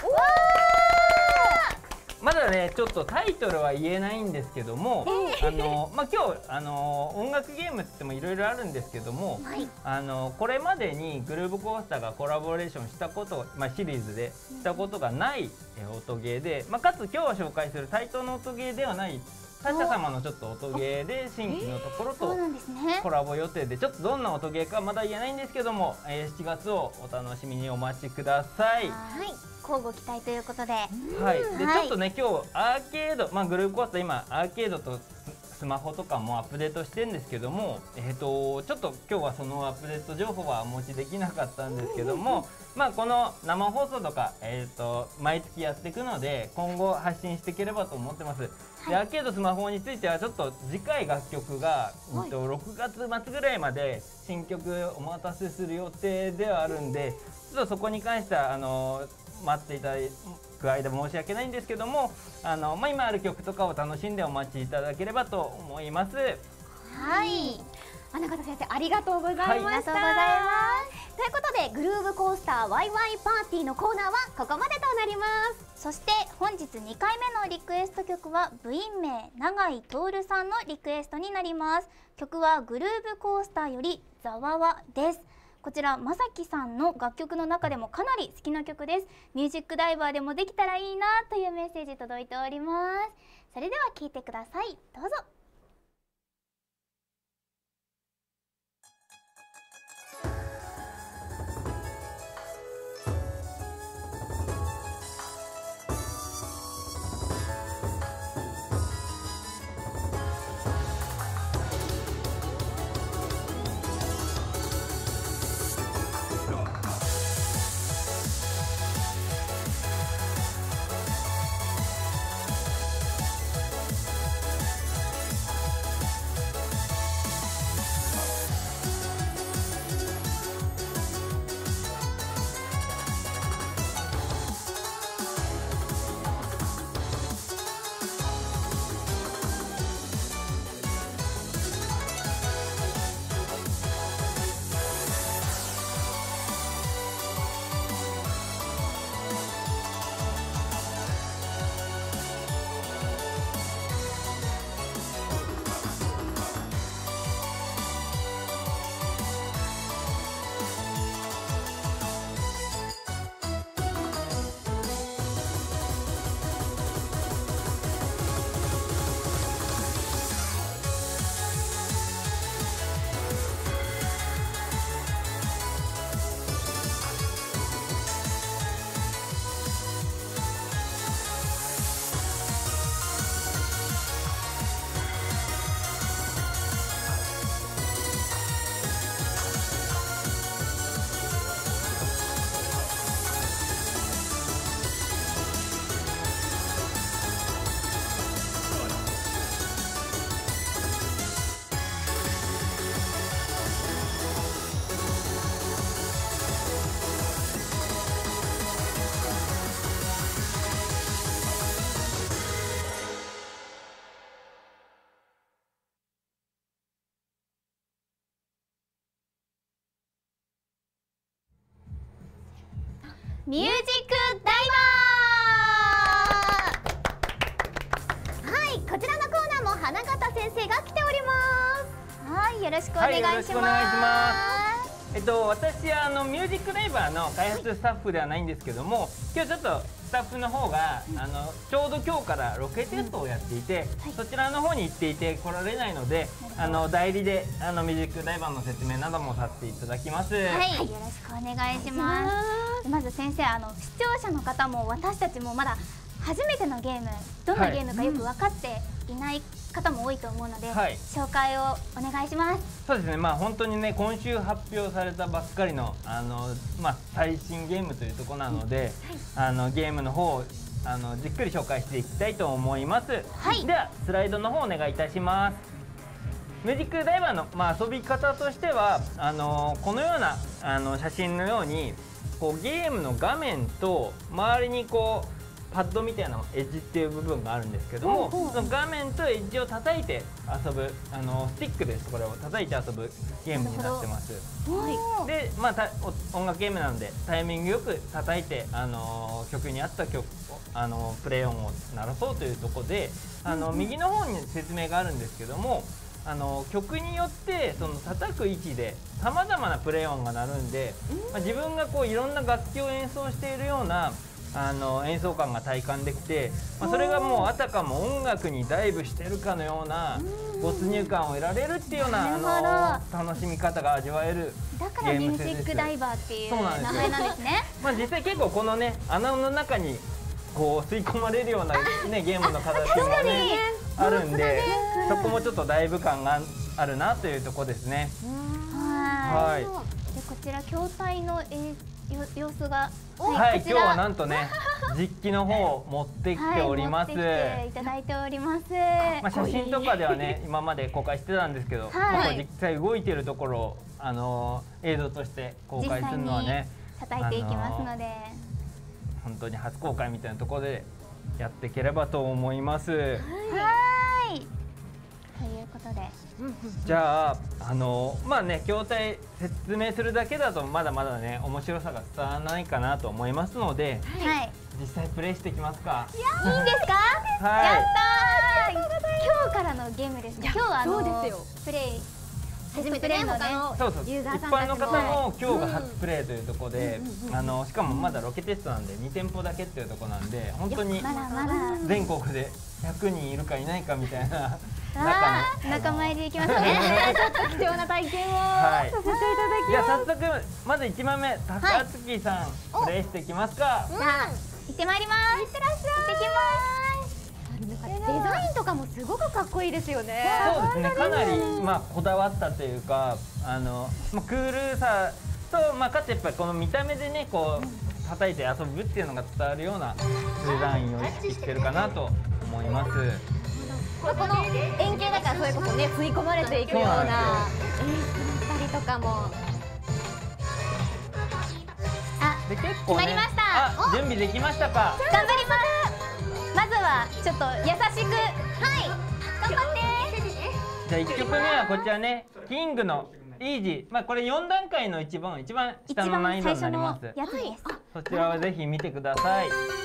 まだねちょっとタイトルは言えないんですけども、今日音楽ゲームって言ってもいろいろあるんですけども、これまでにグルーブコースターがコラボレーションしたこと、シリーズでしたことがない音ゲーで、かつ今日紹介する対等の音ゲーではない他社様のちょっと音ゲーで新規のところとコラボ予定で、ちょっとどんな音ゲーかまだ言えないんですけども、7月をお楽しみにお待ちください。 交互期待ということで、 でちょっとね今日アーケード、グループコースター今アーケードとスマホとかもアップデートしてるんですけども、ちょっと今日はそのアップデート情報はお持ちできなかったんですけども、この生放送とか、毎月やっていくので今後発信していければと思ってます。でアーケードスマホについてはちょっと次回楽曲が、6月末ぐらいまで新曲お待たせする予定ではあるんで、ちょっとそこに関しては待っていただく間申し訳ないんですけども、今ある曲とかを楽しんでお待ちいただければと思います。 穴方先生ありがとうございました。ということでグルーブコースターワイワイパーティーのコーナーはここまでとなります。 そして本日2回目のリクエスト曲は部員名永井徹さんのリクエストになります。曲はグルーブコースターよりざわわです。こちらまさきさんの楽曲の中でもかなり好きな曲です。ミュージックダイバーでもできたらいいなというメッセージ届いております。それでは聴いてください。どうぞ。ミュージックダイバー。こちらのコーナーも花形先生が来ております。よろしくお願いします。 私はミュージックダイバーの開発スタッフではないんですけども、今日ちょっとスタッフの方がちょうど今日からロケテストをやっていて、そちらの方に行っていて来られないので、代理でミュージックダイバーの説明などもさせていただきます。 はい、よろしくお願いします。まず先生、視聴者の方も私たちもまだ初めてのゲーム、どんなゲームかよく分かっていない方も多いと思うので、紹介をお願いします。 そうですね、本当にね、今週発表されたばっかりの最新ゲームというところなので、ゲームの方をじっくり紹介していきたいと思います。ではスライドの方お願いいたします。ミュージックダイバーの、遊び方としてはこのような写真のようにゲームの画面と周りにパッドみたいなエッジっていう部分があるんですけども、その画面とエッジを叩いて遊ぶスティックです。これを叩いて遊ぶゲームになってます。で、音楽ゲームなのでタイミングよく叩いて曲に合った曲プレイ音を鳴らそうというところで、右の方に説明があるんですけども、曲によってその叩く位置でさまざまなプレイ音が鳴るんで、自分がいろんな楽器を演奏しているような演奏感が体感できて、それがもうあたかも音楽にダイブしてるかのような没入感を得られるっていうような楽しみ方が味わえるだからミュージックダイバーっていう名前なんですね。 実際結構このね穴の中に吸い込まれるようなねゲームの形もねあるんで、そこもちょっとダイブ感があるなというところですね。 はい。でこちら筐体の様子が、 はい、今日はなんとね実機の方を持ってきております。持ってきていただいております。 写真とかではね今まで公開してたんですけど、実際動いているところを映像として公開するのはね、 叩いていきますので、 本当に初公開みたいなところでやっていければと思います。 はい。ということで、 じゃあ筐体説明するだけだとまだまだね面白さが伝わらないかなと思いますので、実際プレイしていきますか。 いいんですか？やったー！今日からのゲームですね。今日はプレイ初めてね、 一般の方も今日が初プレイというところで、しかもまだロケテストなんで2店舗だけっていうところなんで、本当に全国で100人いるかいないかみたいな仲間入りできますね。貴重な体験をさせていただきます。 じゃあ早速まず1枚目、高槻さんプレイしていきますか。 じゃあ行ってまいります。いってらっしゃい。行ってきます。 デザインとかもすごくかっこいいですよね。 そうですね、かなりこだわったというかクールさとかつやっぱりこの見た目でね叩いて遊ぶっていうのが伝わるようなデザインを意識してるかなと思います。 この円形だからそれこそね吸い込まれていくような演出だったりとかも。 で結構ね、 決まりました。 準備できましたか。 頑張ります。まずはちょっと優しく、頑張って。 じゃあ1曲目はこちらね、キングのイージー、これ4段階の一番下の難易度になります。そちらはぜひ見てください。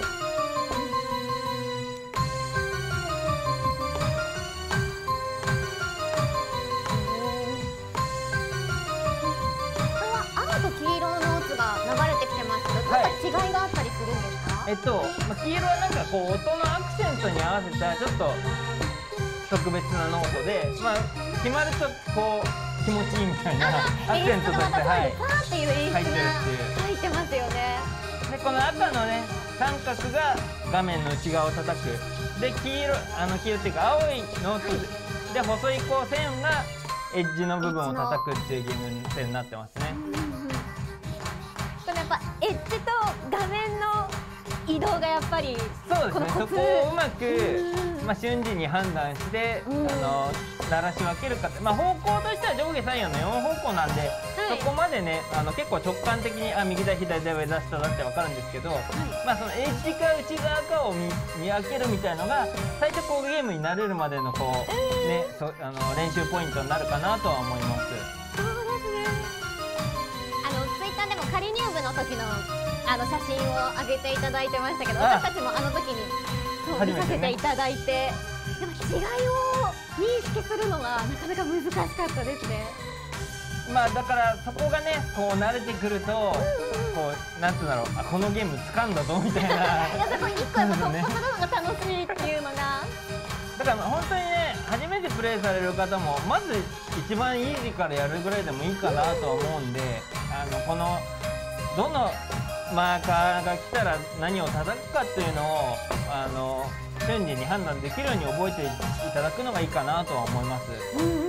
青と黄色のノーツが流れてきてますけど、なんか違いがあったりするんですか？ 黄色はなんか音のアクセントに合わせたちょっと特別なノートで、決まると気持ちいいみたいなアクセントとして入ってるっていう入ってますよね。 でこの赤のね三角が画面の内側を叩く。で黄色っていうか青いノートで細い線がエッジの部分を叩くっていうゲーム性になってますね。 これやっぱエッジと画面の移動がやっぱりそうですね、そこをうまく瞬時に判断して鳴らし分けるかって、方向としては上下左右の4方向なんで、そこまでね結構直感的に右だ左だ上だ下だって分かるんですけど、そのエッジか内側かを見分けるみたいのが最初ゲームに慣れるまでの練習ポイントになるかなとは思います。 そうですね。ツイッターでも仮入部の時の写真を上げていただいてましたけど、私たちも時に見させていただいて、でも違いを認識するのがなかなか難しかったですね。 まあだからそこがねこう慣れてくると、こうなんつうんだろう、あこのゲーム掴んだぞみたいな。 いやそこ一個やっぱ突破するのが楽しいっていうのが。 だから本当にね初めてプレイされる方もまず一番イージーからやるぐらいでもいいかなと思うんで、このどのマーカーが来たら何を叩くかっていうのを瞬時に判断できるように覚えていただくのがいいかなとは思います。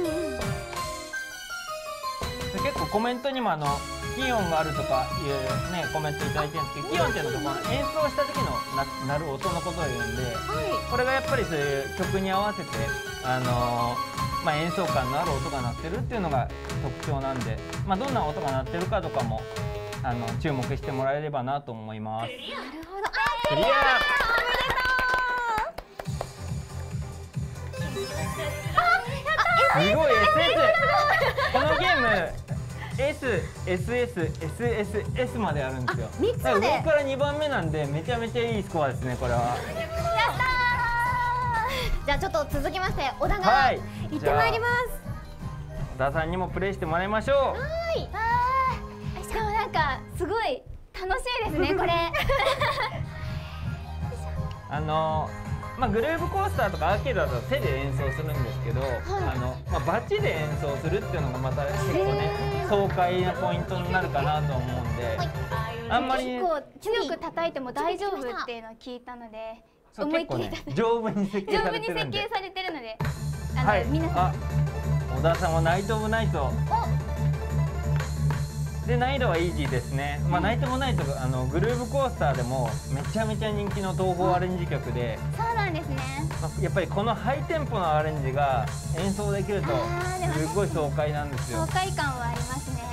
で結構コメントにも気温があるとかいうねコメントいただいてるんですけど、気温っていうのとこの演奏した時の鳴る音のことを言うんで、これがやっぱりそういう曲に合わせてまあ、演奏感のある音が鳴ってるっていうのが特徴なんで、まあ、どんな音が鳴ってるかとかも注目してもらえればなと思います。なるほど。クリア。すごい SS。このゲーム S、SS、SSS まであるんですよ。 3つまで。 上から2番目なんでめちゃめちゃいいスコアですねこれは。やったー。じゃあちょっと続きまして小田が行ってまいります。 小田さんにもプレイしてもらいましょう。 はい。でもなんかすごい楽しいですねこれ。 まあ、グルーヴコースターとかアーケードだと手で演奏するんですけど、まあ、バチで演奏するっていうのがまた結構ね爽快なポイントになるかなと思うんで、あんまり結構強く叩いても大丈夫っていうのを聞いたので、 思いっきり丈夫に設計されてるんで、はい、 皆さん小田さんもナイト・オブ・ナイトで難易度はイージーですね。まあ、ナイト・オブ・ナイトグルーヴコースターでもめちゃめちゃ人気の東宝アレンジ曲で、 そうなんですね。 やっぱりこのハイテンポのアレンジが演奏できるとすごい爽快なんですよ。 爽快感はありますね。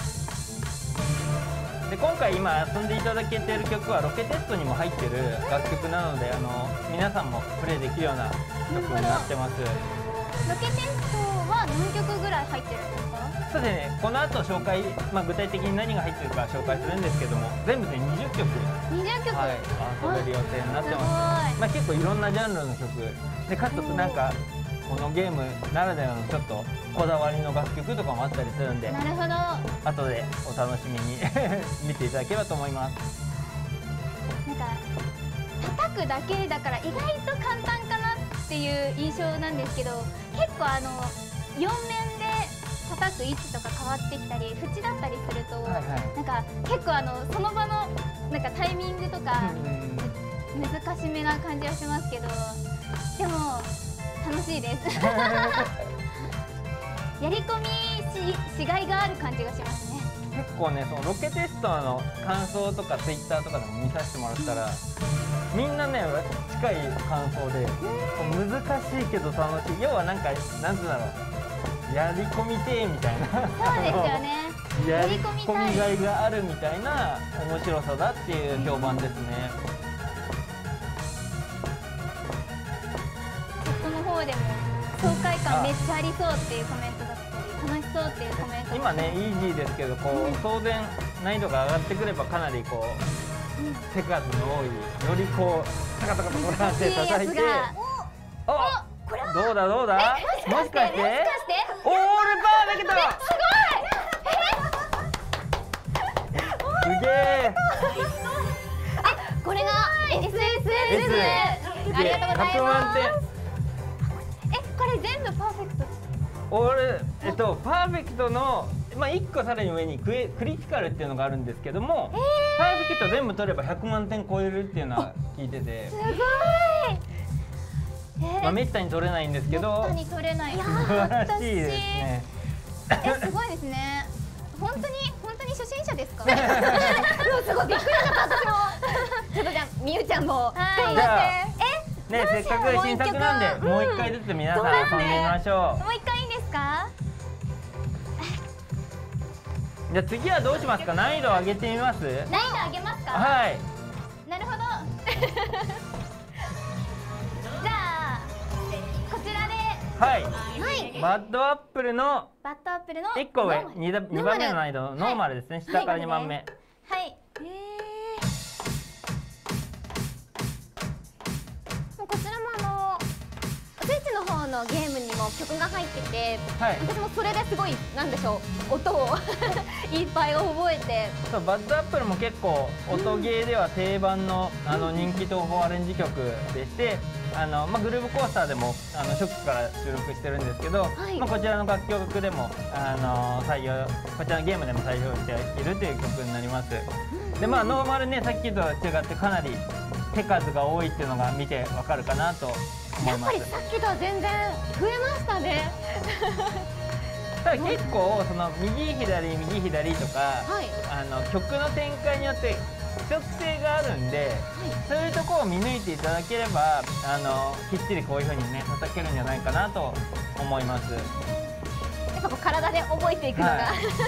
で今回今遊んでいただけている曲はロケテストにも入ってる楽曲なので皆さんもプレイできるような曲になってます。 ロケテストは何曲ぐらい入ってるんですか？ そうですね、この後紹介、まあ、具体的に何が入ってるか紹介するんですけども、全部で20曲、はい、遊べる予定になってます。まあ、結構いろんなジャンルの曲で、かつなんかこのゲームならではのちょっとこだわりの楽曲とかもあったりするんで、 なるほど、 後でお楽しみに見ていただければと思います。 なんか叩くだけだから意外と簡単かなっていう印象なんですけど、結構4面で叩く位置とか変わってきたり縁だったりすると、なんか結構その場のなんかタイミングとか難しめな感じはしますけど、でも楽しいですやり込みしがいがある感じがしますね。 結構ね、そのロケテストの感想とかツイッターとかでも見させてもらったら、みんなね近い感想で難しいけど楽しい、要はなんかなんつうんだろう、やり込みてーみたいな、 そうですよねやり込みがいがあるみたいな面白さだっていう評判ですね。 チャットの方でも爽快感めっちゃありそうっていうコメントだったり、楽しそうっていうコメント今ねイージーですけど、こう当然難易度が上がってくればかなりこう手数の多い、よりこうタカタカタカって叩いて、あ、どうだどうだ、もしかしてオールパーフェクト、すげえ、 これが SSS ありがとうございます。100万点。 これ全部パーフェクト。 パーフェクトのまあ1個さらに上にクリティカルっていうのがあるんですけども、パーフェクト全部取れば100万点超えるっていうのは聞いてて、 すごい。 まあめったに取れないんですけど、 めったに取れない。 素晴らしいですね。 すごいですね。本当に初心者ですか？ すごいびっくりしちゃった私も。ちょっとじゃあみゆちゃんも頑張って。 ね、せっかく新作なんでもう一回ずつ皆さん遊んでみましょう。 もう一回いいんですか？ じゃあ次はどうしますか？難易度上げてみます？ 難易度上げますか？ はい。 なるほど。じゃあこちらで、 はい。バッドアップルの1個上、2番目の難易度のノーマルですね。下から2番目。 はい。 こちらもスイッチの方ののゲームにも曲が入ってて、 はい、 私もそれですごいなんでしょう、音をいっぱい覚えて。 そう、バッドアップルも結構音ゲーでは定番の人気東宝アレンジ曲でして、グルーブコースターでも初期から収録してるんですけど、はい、こちらの楽曲でもこちらのゲームでも採用しているという曲になります。でノーマルね、さっきと違ってかなり手数が多いっていうのが見てわかるかなと思います。 やっぱりさっきとは全然増えましたね。 ただ結構その右左右左とか、はい、曲の展開によって規則性があるんで、はい、そういうところを見抜いていただければきっちりこういう風にね叩けるんじゃないかなと思います。やっぱこう体で覚えていくのが、はい、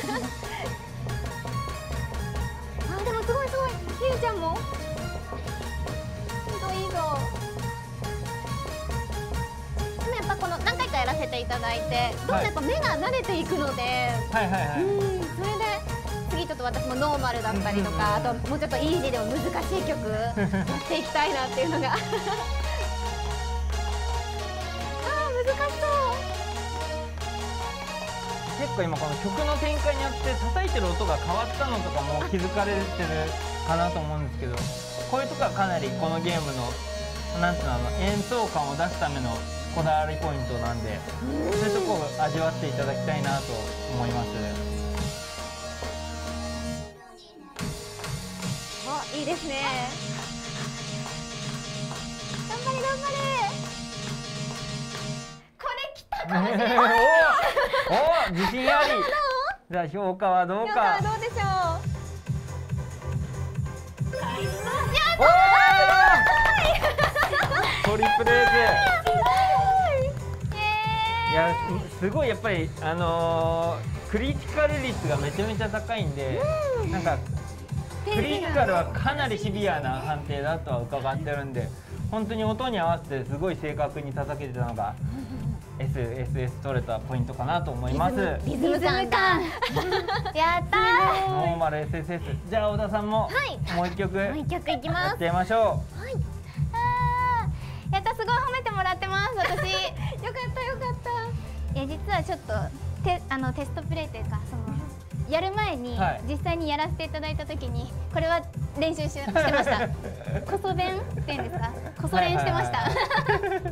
あ、でもすごいすごい、みゆちゃんもいいぞ。でもやっぱこの何回かやらせていただいて、どんどんやっぱ目が慣れていくので、それで次ちょっと私もノーマルだったりとか、あともうちょっとイージーでも難しい曲やっていきたいなっていうのがあー、難しそう。 結構今この曲の展開によって叩いてる音が変わったのとかも気づかれてるかなと思うんですけど、こういうとこはかなりこのゲームのなんていうの、演奏感を出すためのこだわりポイントなんで、そういうとこを味わっていただきたいなと思います。 いいですね。頑張れ頑張れ。これきたかもしれない。 お、自信あり。じゃあ評価はどうか。 どうでしょう。 トリプルエース。いや、すごいやっぱりクリティカル率がめちゃめちゃ高いんで、なんかクリティカルはかなりシビアな判定だとは伺ってるんで、本当に音に合わせてすごい正確に叩けてたのがSSS 取れたポイントかなと思います。 リズム感やったー。 ノーマル SSS。じゃあ小田さんももう一曲やっちゃいましょう。はい、 やった、すごい褒めてもらってます、私。よかったよかった。 いや、実はちょっとテストプレイというか、そのやる前に、実際にやらせていただいた時にこれは練習してました。こそ練っていうんですか、こそ練してました。で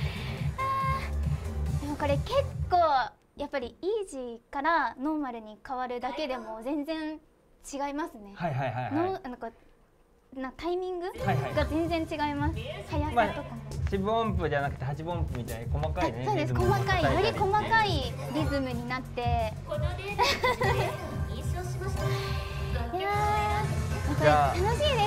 もこれ結構やっぱりイージーからノーマルに変わるだけでも全然違いますね。タイミングが全然違います。速さとかも。 7分音符じゃなくて8分音符みたいに細かいね。 そうです、細かい、より細かいリズムになって。いやー、楽しいです。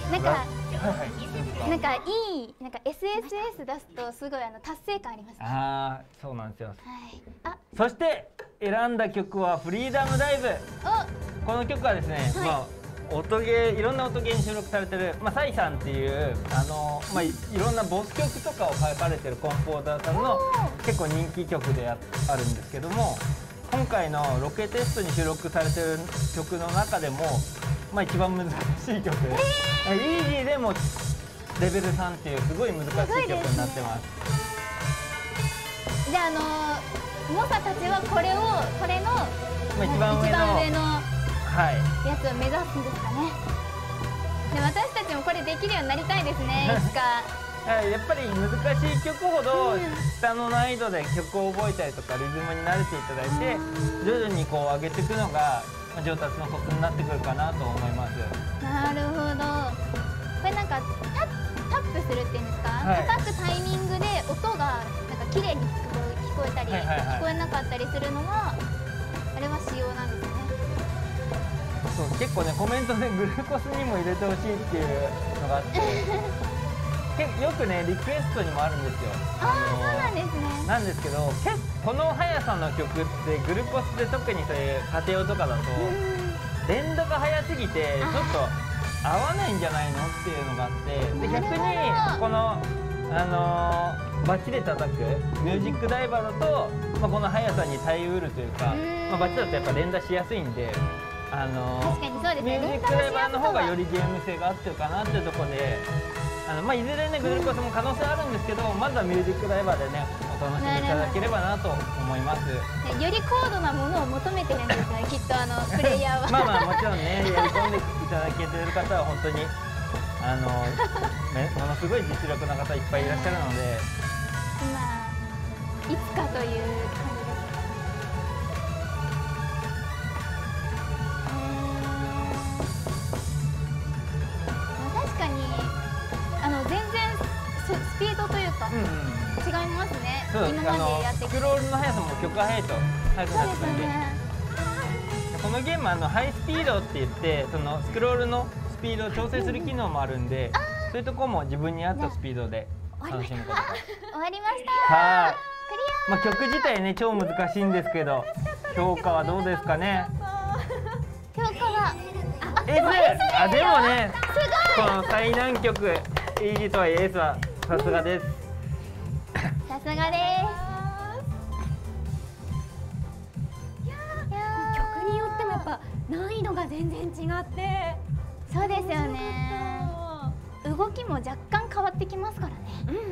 なんかいい、なんか SSS 出すとすごい達成感ありますね。 ああ、そうなんですよ。はい。そして選んだ曲はフリーダムダイブ。この曲はですね、音ゲー、いろんな音ゲーに収録されてる、サイさんっていういろんなボス曲とかを書かれてるコンポーザーさんの結構人気曲であるんですけども、今回のロケテストに収録されてる曲の中でも一番難しい曲で、イージーでもレベル3っていうすごい難しい曲になってます。 じゃあ猛者たちはこれの一番上のやつを目指すんですかね。で、私たちもこれできるようになりたいですね、いつか。 やっぱり難しい曲ほど下の難易度で曲を覚えたりとかリズムに慣れていただいて、徐々にこう上げていくのが上達のコツになってくるかなと思います。 なるほど。これなんかタップするっていうんですか、叩くタイミングで音がなんか綺麗に聞こえたり聞こえなかったりするのはあれは仕様なんですね。 そう、結構ねコメントでグルコスにも入れてほしいっていうのがあってよくねリクエストにもあるんですよ。 そうなんですね。 なんですけど、この速さの曲ってグルコスで特にそういう家庭用とかだと連打が速すぎてちょっと合わないんじゃないのっていうのがあって、で逆にこのバチで叩くミュージックダイバーだと、この速さに耐えうるというか、バチだとやっぱ連打しやすいんで、 確かにそうですね、 ミュージックダイバーの方がよりゲーム性が合ってるかなっていうところでいずれねグルコースも可能性あるんですけど、まずはミュージックダイバーでねお楽しみいただければなと思います。 より高度なものを求めてるんですね、きっとプレイヤーは。 まあもちろんねやり込んでいただけてる方は本当にものすごい実力な方いっぱいいらっしゃるので、 いつかという感じです。確かに全然スピードというか、違いますね。 そう今までやってきてスクロールの速さも曲が速いと速くなってくるんで、このゲームハイスピードって言ってそのスクロールのスピードを調整する機能もあるんで、そういうところも自分に合ったスピードで楽しむことが。 終わりました。 はい。 クリ曲自体ね超難しいんですけど、評価はどうですかね。 ア。評価はでもね、この最難曲イージーとはいえ S はさすがです。 さすがです。 曲によってもやっぱ難易度が全然違って、 そうですよね。動きも若干変わってきますからね。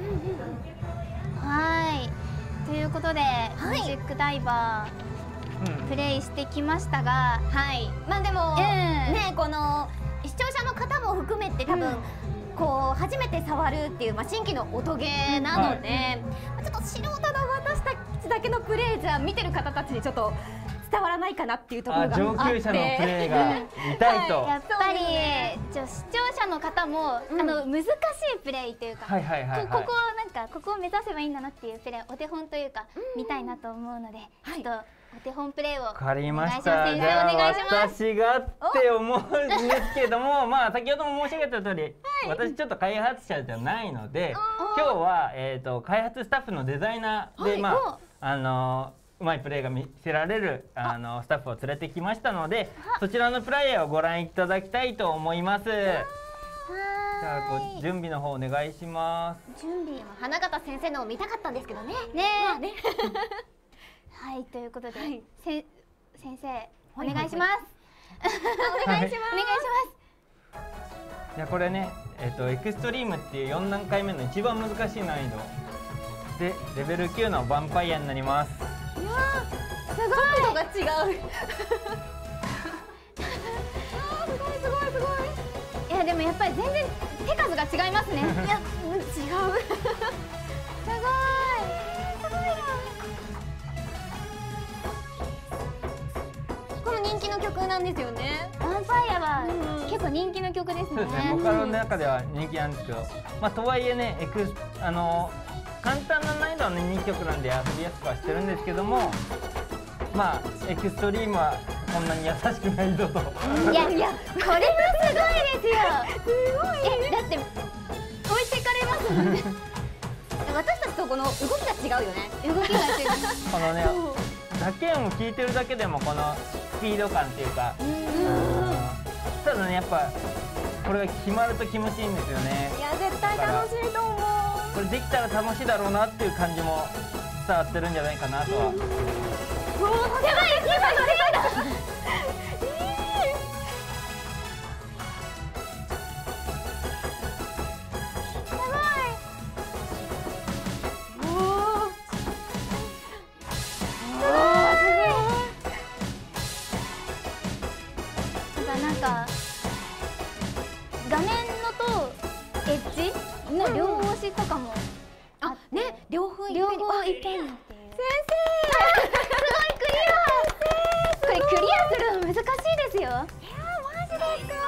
はい。ということで、ミュージックダイバープレイしてきましたが、 まあでもね、この視聴者の方も含めて多分こう初めて触るっていう新規の音ゲーなので、ちょっと素人の私たちだけのプレイじゃ見てる方たちにちょっと伝わらないかなっていうところがあって、 上級者のプレイが見たいと。 やっぱり視聴者の方も難しいプレイというか、ここを目指せばいいんだなっていうプレイ、お手本というか見たいなと思うので、ちょっとお手本プレイをおわかりま願いします。 した。 先じゃあ生お願いします。 私がって思うんですけども、先ほども申し上げた通り、私ちょっと開発者じゃないので、今日は開発スタッフのデザイナーでうまいプレーが見せられるスタッフを連れてきましたので、そちらのプレイをご覧いただきたいと思います。じゃあご準備の方お願いします。 準備。 花形先生のを見たかったんですけどね。 はい、ということで、先生お願いします。 お願いします。 いやこれね、エクストリームっていう4段階目の一番難しい難易度でレベル9のヴァンパイアになります。 いやー、速度が違う。すごい。 いやでもやっぱり全然手数が違いますね。いや、違う。すごい。 この人気の曲なんですよね。 ヴァンパイアは結構人気の曲ですね。 そうですね、ボカロの中では人気なんですけど、とはいえね、簡単な難易度の人気曲なんで遊びやすくはしてるんですけども、エクストリームはこんなに優しくないぞと。 いやこれはすごいですよ。だって置いてかれますもんね。 私たちとこの動きが違うよね。 動きが違う。 このね、打鍵を聞いてるだけでもこのスピード感っていうか、ただねやっぱこれが決まると気持ちいいんですよね。 いや絶対楽しいと思う。 これできたら楽しいだろうなっていう感じも伝わってるんじゃないかなとは。 なんか画面のとエッジの両押しとかもあって、 両方いっぺんにっていう。 先これクリアするの難しいですよ。 生。いやマジですか。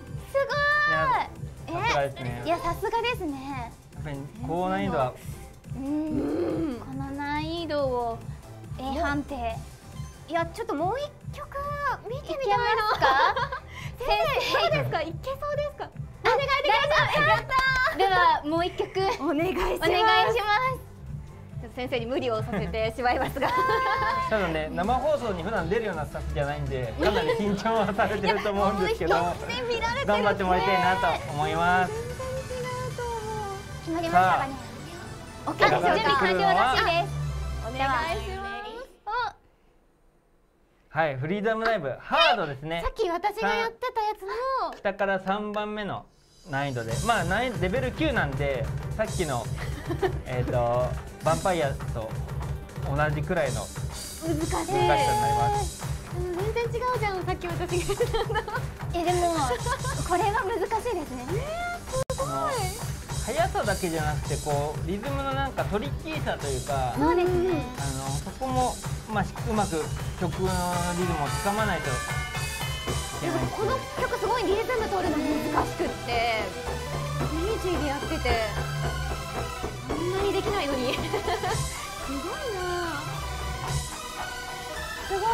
すごい。 さすがですね。 いやさすがですね。 やっぱり高難易度はこの難易度をA判定。 いやちょっともう一曲見てみたいいけますな。 か？ 先生どうですか？いけそうですか？お願いできます。やったではもう一曲ー。お願いします。 お願いします。 ちょっと先生に無理をさせてしまいますが。 ただね、生放送に普段出るようなスタッフじゃないんで、かなり緊張はされてると思うんですけど、頑張ってもらいたいなと思います。 決まりましたかね。 さあ準備完了らしいです。 お願いします。 はい、フリーダムライブハードですね。 さっき私がやってたやつの下から3番目の難易度で、まあレベル9なんでさっきのヴァンパイアと同じくらいの難しい。 難しさになります。 全然違うじゃん、さっき私が言ってたの。 でもこれは難しいですね。 速さだけじゃなくてこうリズムのなんかトリッキーさというか、 そうですね。 そこもまあうまく曲のリズムをつかまないといけない。 この曲すごいリズム取るの難しくって、ミーチーでやっててあんなにできないのにすごいな。すごい。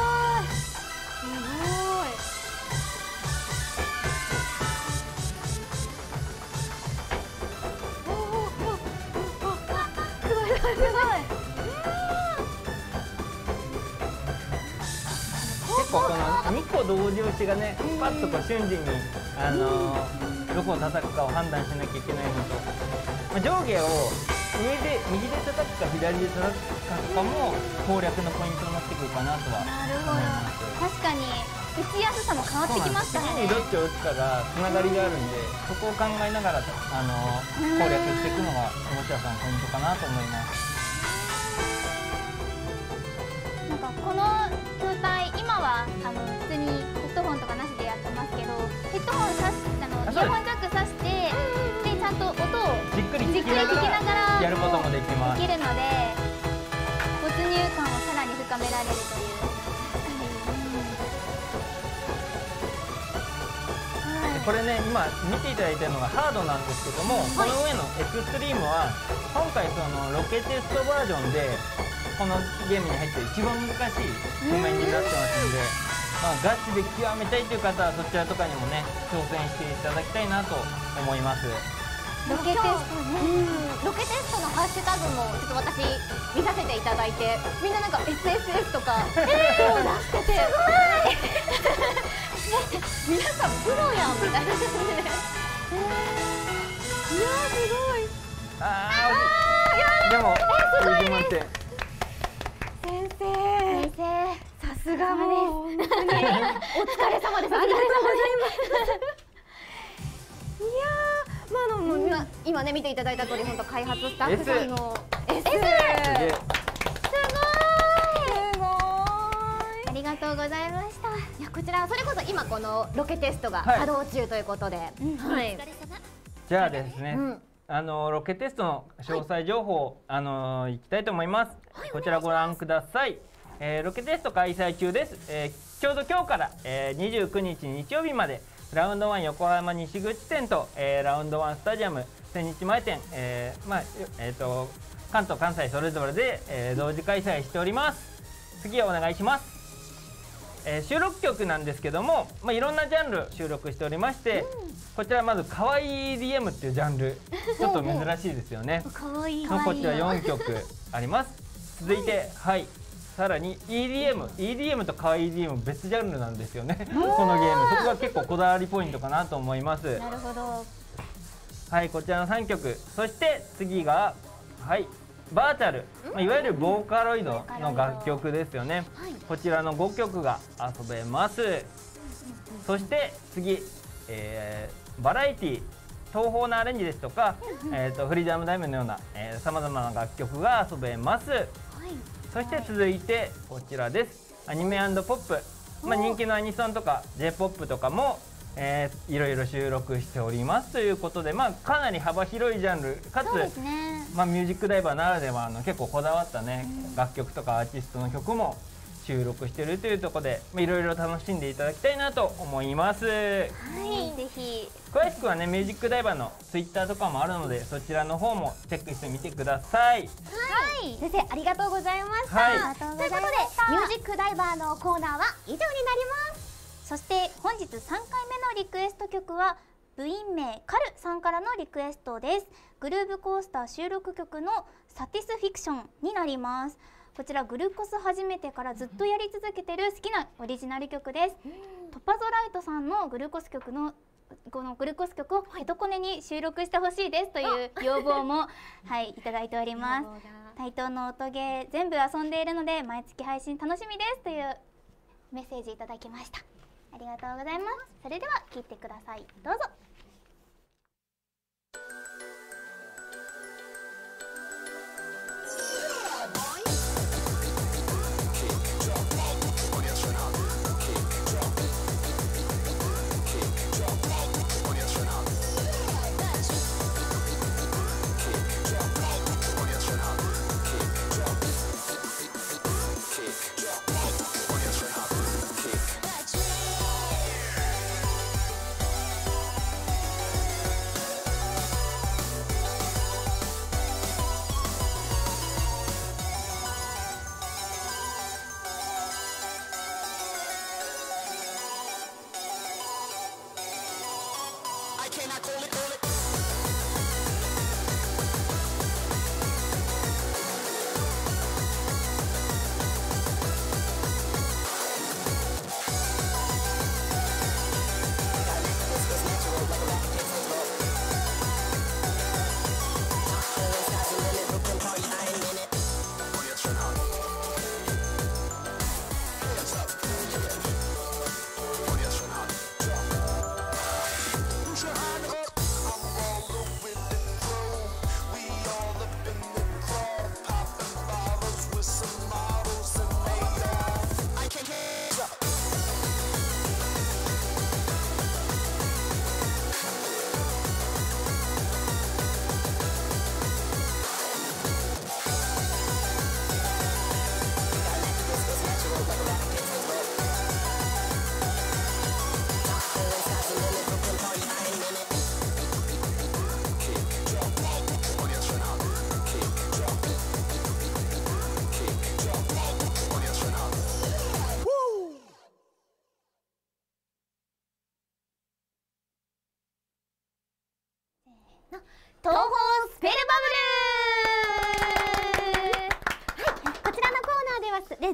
すごい。 結構この2個同時押しがね、パッとこう瞬時にどこを叩くかを判断しなきゃいけないのと、まあ、上下を右で叩くか左で叩くかとかも攻略のポイントになってくるかなとは思います。 確かに打ちやすさも変わってきましたね。 次にどっちを打つかがつながりがあるんで、そこを考えながら攻略していくのが面白さのポイントかなと思います。 なんかこの筐体今は普通にヘッドホンとかなしでやってますけど、ヘッドホンさしイヤホンジャックさして、でちゃんと音をじっくり聞きながらやることもできます。 できるので没入感をさらに深められるという。 これね、今見ていただいてるのがハードなんですけども、この上のエクストリームは今回そのロケテストバージョンでこのゲームに入ってる一番難しい譜面になってますので、ガチで極めたいという方はそちらとかにもね挑戦していただきたいなと思います。 ロケテストね。 ロケテストのハッシュタグもちょっと私見させていただいて、みんななんか SSS とかを出してて、皆さんプロやんみたいな。いやすごい。 でも90万点。 先生さすがもう本当にお疲れ様です。ありがとうございます。いやー、まあ今ね見ていただいた通り本当開発スタッフさんの S。すごい。 ありがとうございました。 いやこちらそれこそ今このロケテストが稼働中ということで、はい。 じゃあですね、ロケテストの詳細情報、いきたいと思います。こちらご覧ください。ロケテスト開催中です。ちょうど今日から、29日日曜日までラウンド1横浜西口店と、ラウンド1スタジアム千日前店、関東関西それぞれで、同時開催しております。次お願いします。収録曲なんですけども、いろんなジャンル収録しておりまして、こちらまずかわいい EDM っていうジャンルちょっと珍しいですよね。 かわいい。 こちら4曲あります。続いてさらに EDM とかわいい EDM 別ジャンルなんですよねこのゲーム。そこが結構こだわりポイントかなと思います。 なるほど。 こちらの3曲、そして次がバーチャル、いわゆるボーカロイドの楽曲ですよね。こちらの5曲が遊べます。そして次、バラエティ東宝のアレンジですとか、フリーダムダイムのようなさまざまな楽曲が遊べます。そして続いてこちらです。アニメ&ポップ、人気のアニソンとか J−POP とかもいろいろ収録しておりますということで、かなり幅広いジャンルかつ、ミュージックダイバーならではの結構こだわったね、楽曲とかアーティストの曲も収録しているというところで、いろいろ楽しんでいただきたいなと思います。 ぜひ詳しくはねミュージックダイバーの Twitter とかもあるので、そちらの方もチェックしてみてください。 先生ありがとうございました。ということでミュージックダイバーのコーナーは以上になります。 そして本日3回目のリクエスト曲は部員名カルさんからのリクエストです。グルーブコースター収録曲のサティスフィクションになります。こちらグルコス始めてからずっとやり続けてる好きなオリジナル曲です。トパゾライトさんのグルコス曲のこのグルコス曲をヘトコネに収録してほしいですという要望もいただいております。対等の音ゲー全部遊んでいるので毎月配信楽しみですというメッセージいただきました。ありがとうございます。それでは聴いてください。どうぞ。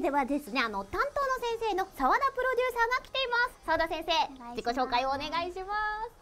ではですね、担当の先生の澤田プロデューサーが来ています。澤田先生、自己紹介をお願いします。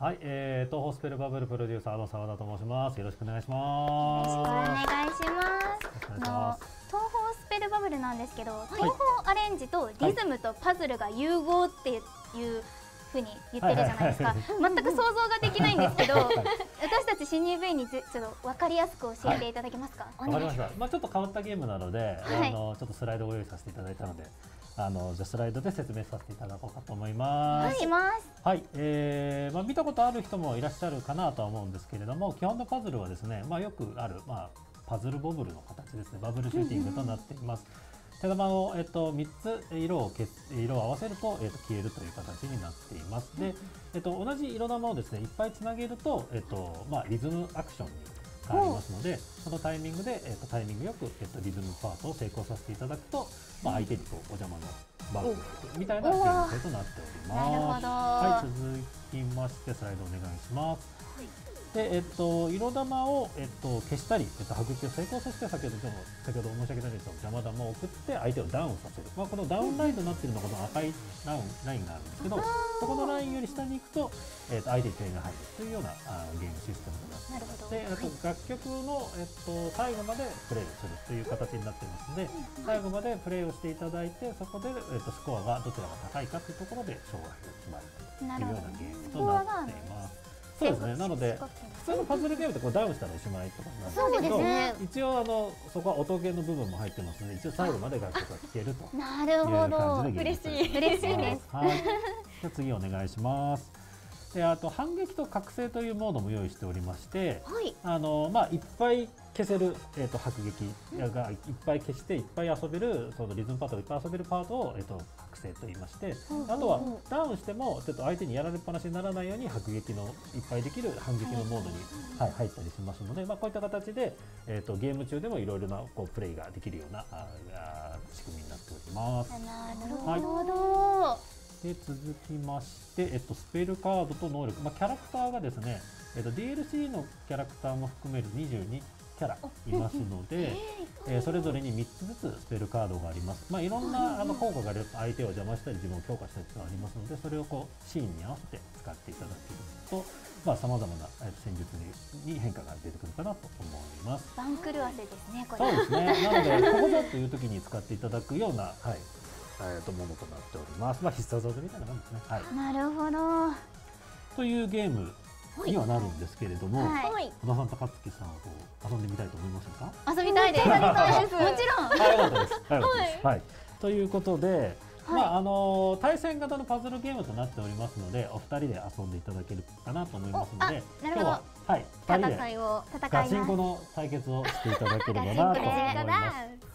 はい、東宝スペルバブルプロデューサーの澤田と申します。よろしくお願いしよます。 ろしくお願いします。東宝スペルバブルなんですけど、東宝アレンジとリズムとパズルが融合っていうふうに言ってるじゃないですか。全く想像ができないんですけど、私たち新入部員にちょっと分かりやすく教えていただけますか。 わかりました。まあちょっと変わったゲームなので、ちょっとスライドをご用意させていただいたので、じゃあスライドで説明させていただこうかと思います。はい、まあ見たことある人もいらっしゃるかなとは思うんですけれども、基本のパズルはですね、まあよくあるパズルボブルの形ですね。バブルシューティングとなっています。手玉を、3つ色を合わせると、消えるという形になっています。で、同じ色玉をですねいっぱいつなげると、リズムアクションに変わりますので、そのタイミングで、タイミングよく、リズムパートを成功させていただくと、相手にお邪魔のバブルみたいなゲーム性となっております。はい、続きましてスライドお願いします。で、色玉を、消したり、迫撃を成功させて、先ほど申し上げたように邪魔玉を送って相手をダウンさせる、このダウンラインとなっているのがこの赤いラインがあるんですけど、そこのラインより下に行くと、相手に点が入るというようなゲームシステムになっています。で、楽曲の、最後までプレイをするという形になっていますので、最後までプレイをしていただいて、そこで、スコアがどちらが高いかというところで勝敗が決まるというようなゲームとなっています。そうですね。なので普通のパズルゲームってダウンしたらおしまいとかなんですけど、一応そこは音ゲーの部分も入ってますので、一応最後まで楽曲が聴けるという感じのゲームです。 嬉しいです。 はい。じゃあ次お願いします。で、あと反撃と覚醒というモードも用意しておりまして、いっぱい消せる迫撃がいっぱい消していっぱい遊べる、そのリズムパートがいっぱい遊べるパートを覚醒と言いまして、あとはダウンしてもちょっと相手にやられっぱなしにならないように迫撃のいっぱいできる反撃のモードに入ったりしますので、こういった形でゲーム中でもいろいろなプレイができるような仕組みになっております。 なるほど。 で、続きまして、スペルカードと能力、キャラクターがですね、DLC のキャラクターも含める22キャラいますので、それぞれに3つずつスペルカードがあります。いろんな効果がある、相手を邪魔したり自分を強化したりとかありますので、それをシーンに合わせて使っていただけると、さまざまな戦術に変化が出てくるかなと思います。 番狂わせですね、これ。 そうですね。なのでここぞという時に使っていただくようなものとなっております。必殺技みたいなものですね。 なるほど。 というゲームにはなるんですけれども、小田さんと勝木さんは遊んでみたいと思いませんか？ 遊びたいです。もちろん。 よかったです。はい。ということで、対戦型のパズルゲームとなっておりますので、お二人で遊んでいただけるかなと思いますので、今日は2人でガチンコの対決をしていただければなと思います。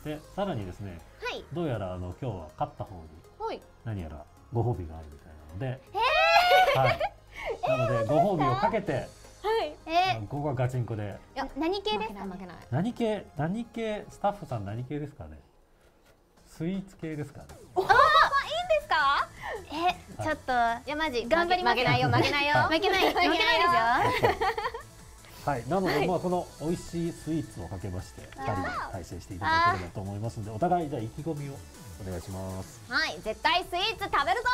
で、さらにですね、どうやら今日は勝った方に何やらご褒美があるみたいなので、なのでご褒美をかけて、ここはガチンコで。 何系ですか？ 何系スタッフさん何系ですかね？スイーツ系ですかね？ いいんですか？ちょっとマジ頑張ります。負けないですよ。 はい、なのでこの美味しいスイーツをかけまして2人で対戦していただければと思いますので、お互いじゃあ意気込みをお願いします。 はい、絶対スイーツ食べるぞ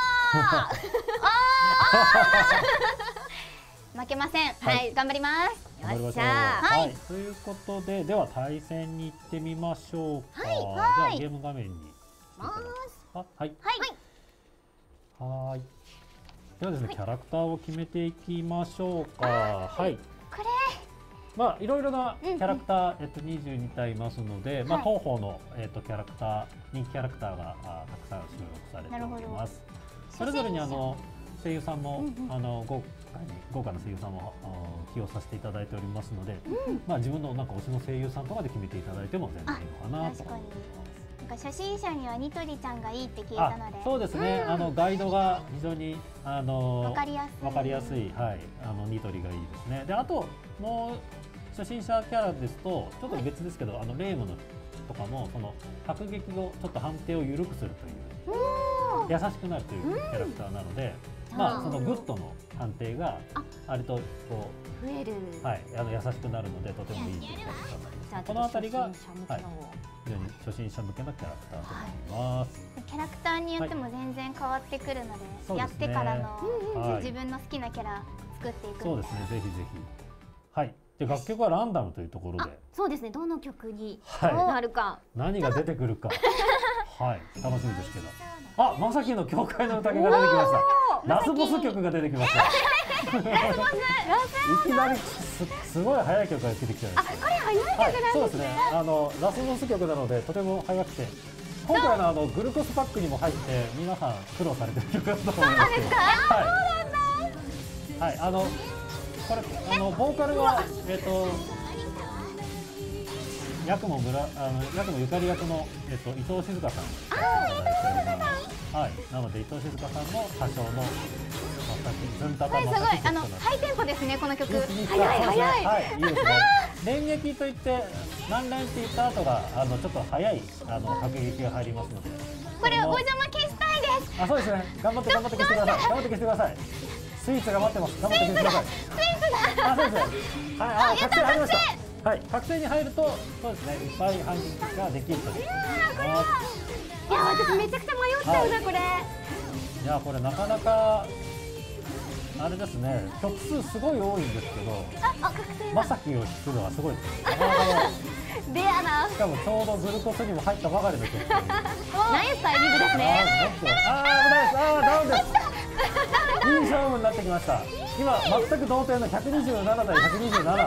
負けません。はい、頑張ります。 頑張りましょう。はい、ということで、では対戦に行ってみましょうか。じゃあゲーム画面にしていただけますか。はい。はい。ではですね、キャラクターを決めていきましょうか。はい。 これ。 いろいろなキャラクター、22体いますので、東宝のキャラクター、人気キャラクターがたくさん収録されております。それぞれに声優さんも豪華な声優さんも起用させていただいておりますので、自分の推しの声優さんとかで決めていただいても全然いいのかなと思います。 初心者にはニトリちゃんがいいって聞いたので、 そうですね。ガイドが非常にわかりやすい、 ニトリがいいですね。で、あともう初心者キャラですとちょっと別ですけど、レイムのとかもその迫撃をちょっと判定を緩くするという優しくなるというキャラクターなので、そのグッドの判定が割と増える、優しくなるのでとてもいいキャラクターになります。このあたりが、 非常に初心者向けのキャラクターと思います。 キャラクターによっても全然変わってくるので、やってからの自分の好きなキャラ作っていく。 そうですね、ぜひぜひ。はい。で、楽曲はランダムというところで。 そうですね、どの曲になるか、 何が出てくるか。はい、楽しみですけど。あ、まさきの教会の宴が出てきました。ラスボス曲が出てきました。いきなりすごい速い曲が出てきちゃいました。 これ速い曲なんですね。 そうですね。ラスボス曲なのでとても速くて、今回のグルコスパックにも入って皆さん苦労されてる曲だと思いますけど。はい。これボーカルはヤクモゆかり役の伊藤静香さん。はい。なので伊藤静香さんの歌唱のズンタタすごいハイテンポですね、この曲。速い速い。 はい、いいですね。連撃といって何連って言った後がちょっと速い迫撃が入りますので。 これお邪魔消したいです。 あ、そうですね。頑張って消してください。頑張って消してください。スイーツが待ってます。頑張って消してください。あ、そうですね。はい、覚醒入りました。はい、覚醒に入るとそうですね、いっぱい反撃ができるという。 いや、私めちゃくちゃ迷っちゃうなこれ。 いや、これなかなかあれですね、曲数すごい多いんですけど、まさきを弾くのはすごいです。なかなかレアな。 しかもちょうどグルコスにも入ったばかりの曲。ナイスタイミングですね。 危ないです。ダウンです。いい勝負になってきました。今全く同点の127対127。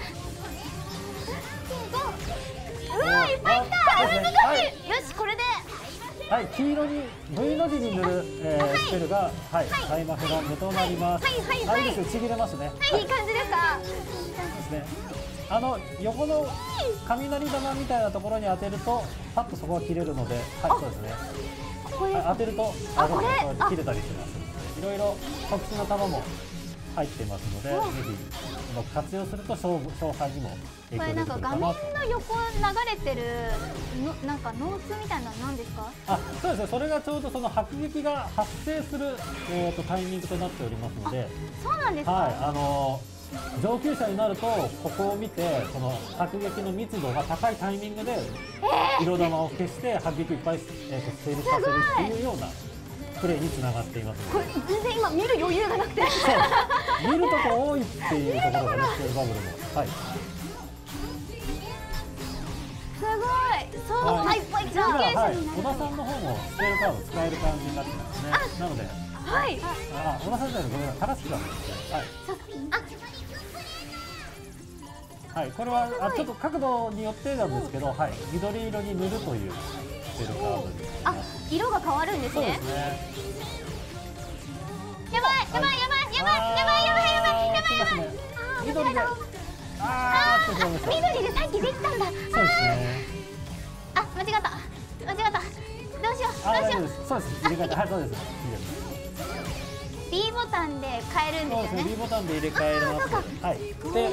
うわ、いっぱい来た。よし、これで。 はい、黄色に V の字に塗るスペルがタイマフランドとなります。はい、いいです。ちぎれますね。 いい感じですか。 ですね。横の雷玉みたいなところに当てるとパッとそこが切れるので、はい、そうですね。当てると切れたりします。いろいろ特殊な玉も入っていますので、ぜひ活用すると勝敗にも影響出てくるかなと。 画面の横流れてるなんかノーツみたいなの何ですか？ あ、そうですね。それがちょうどその迫撃が発生するタイミングとなっておりますので。 そうなんですか？ はい、上級者になるとここを見てその迫撃の密度が高いタイミングで色玉を消して迫撃いっぱい成立させるっていうようなプレーにつながっていますので。 これ全然今見る余裕がなくて。 そう、見るとこ多いっていうところがね、スペルバブルも。はい。 すごい。そう、いっぱい上級者になる。 小田さんの方もスペルカード使える感じになってますね。なので。 はい。 小田さんじゃない、ごめんなさい、高槻さんですね。はい。はい、これはちょっと角度によってなんですけど、はい、緑色に塗るというスペルカードです。 色が変わるんですね。 そうですね。 やばい。 緑で。 緑でさっきできたんだ。 そうですね。 間違った。どうしよう。 そうです。入れ替えて、はい、そうです。 B ボタンで変えるんですよね。 そうですね。B ボタンで入れ替えます。はい。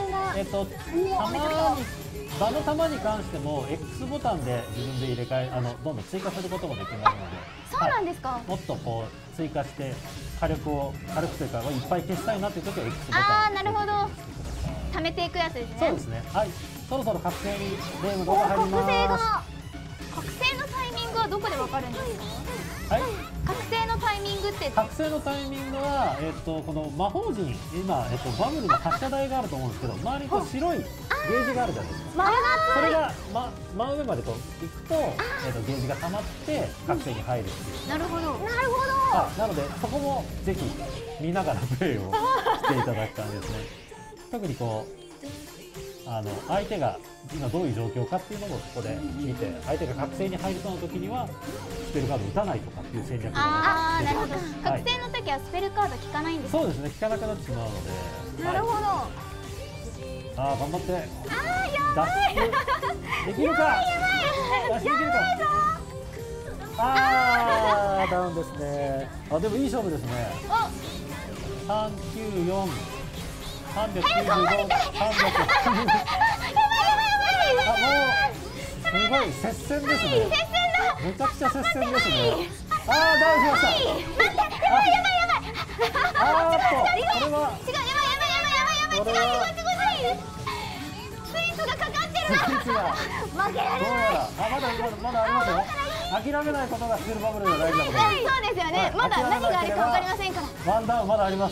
で、場の玉に関しても X ボタンで自分で入れ替え、どんどん追加することもできますので。 そうなんですか。 もっとこう追加して火力というかいっぱい消したいなという時は X ボタン。 なるほど。貯めていくやつですね。 そうですね。はい。そろそろ覚醒にレーム5が入ります。 覚醒のタイミングはどこでわかるんですか？ はい。 覚醒のタイミングって。 覚醒のタイミングはこの魔法陣今バブルの発射台があると思うんですけど、周りにこう白いゲージがあるじゃないですか。それが真上までこう行くとゲージが溜まって覚醒に入るっていう。 なるほど。 なのでそこもぜひ見ながらプレイをしていただく感じですね。特にこう相手が今どういう状況かっていうのもここで見て、相手が覚醒に入りそうな時にはスペルカード打たないとかっていう戦略がなるほど。覚醒の時はスペルカード効かないんですか？ そうですね、効かなくなってしまうので。 なるほど。 頑張って。脱出できるか。脱出できるか。ダウンですね。でもいい勝負ですね。394。395、すごい接戦ですね。めちゃくちゃ接戦ですね。ダウンしました。これはスイーツがかかってる。 ーツが負けられどうやらまだありますよ。諦めないことがスペルバブルの大事なことです。 そうですよね。まだ何があるかわかりませんから。 ワンダウンまだあります。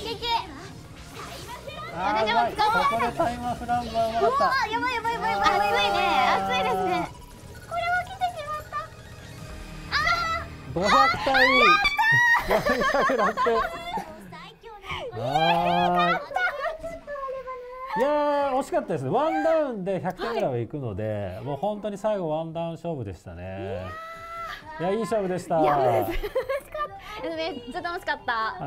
私も使おう。 ここでタイムアフランバーもらった。 やばいやばいやばいやばい。熱いね。熱いですね。これは来てしまった。 500体。406点。いやー惜しかったですね。ワンダウンで100点ぐらいはいくので、もう本当に最後ワンダウン勝負でしたね。いやいい勝負でした。 めっちゃ楽しかった。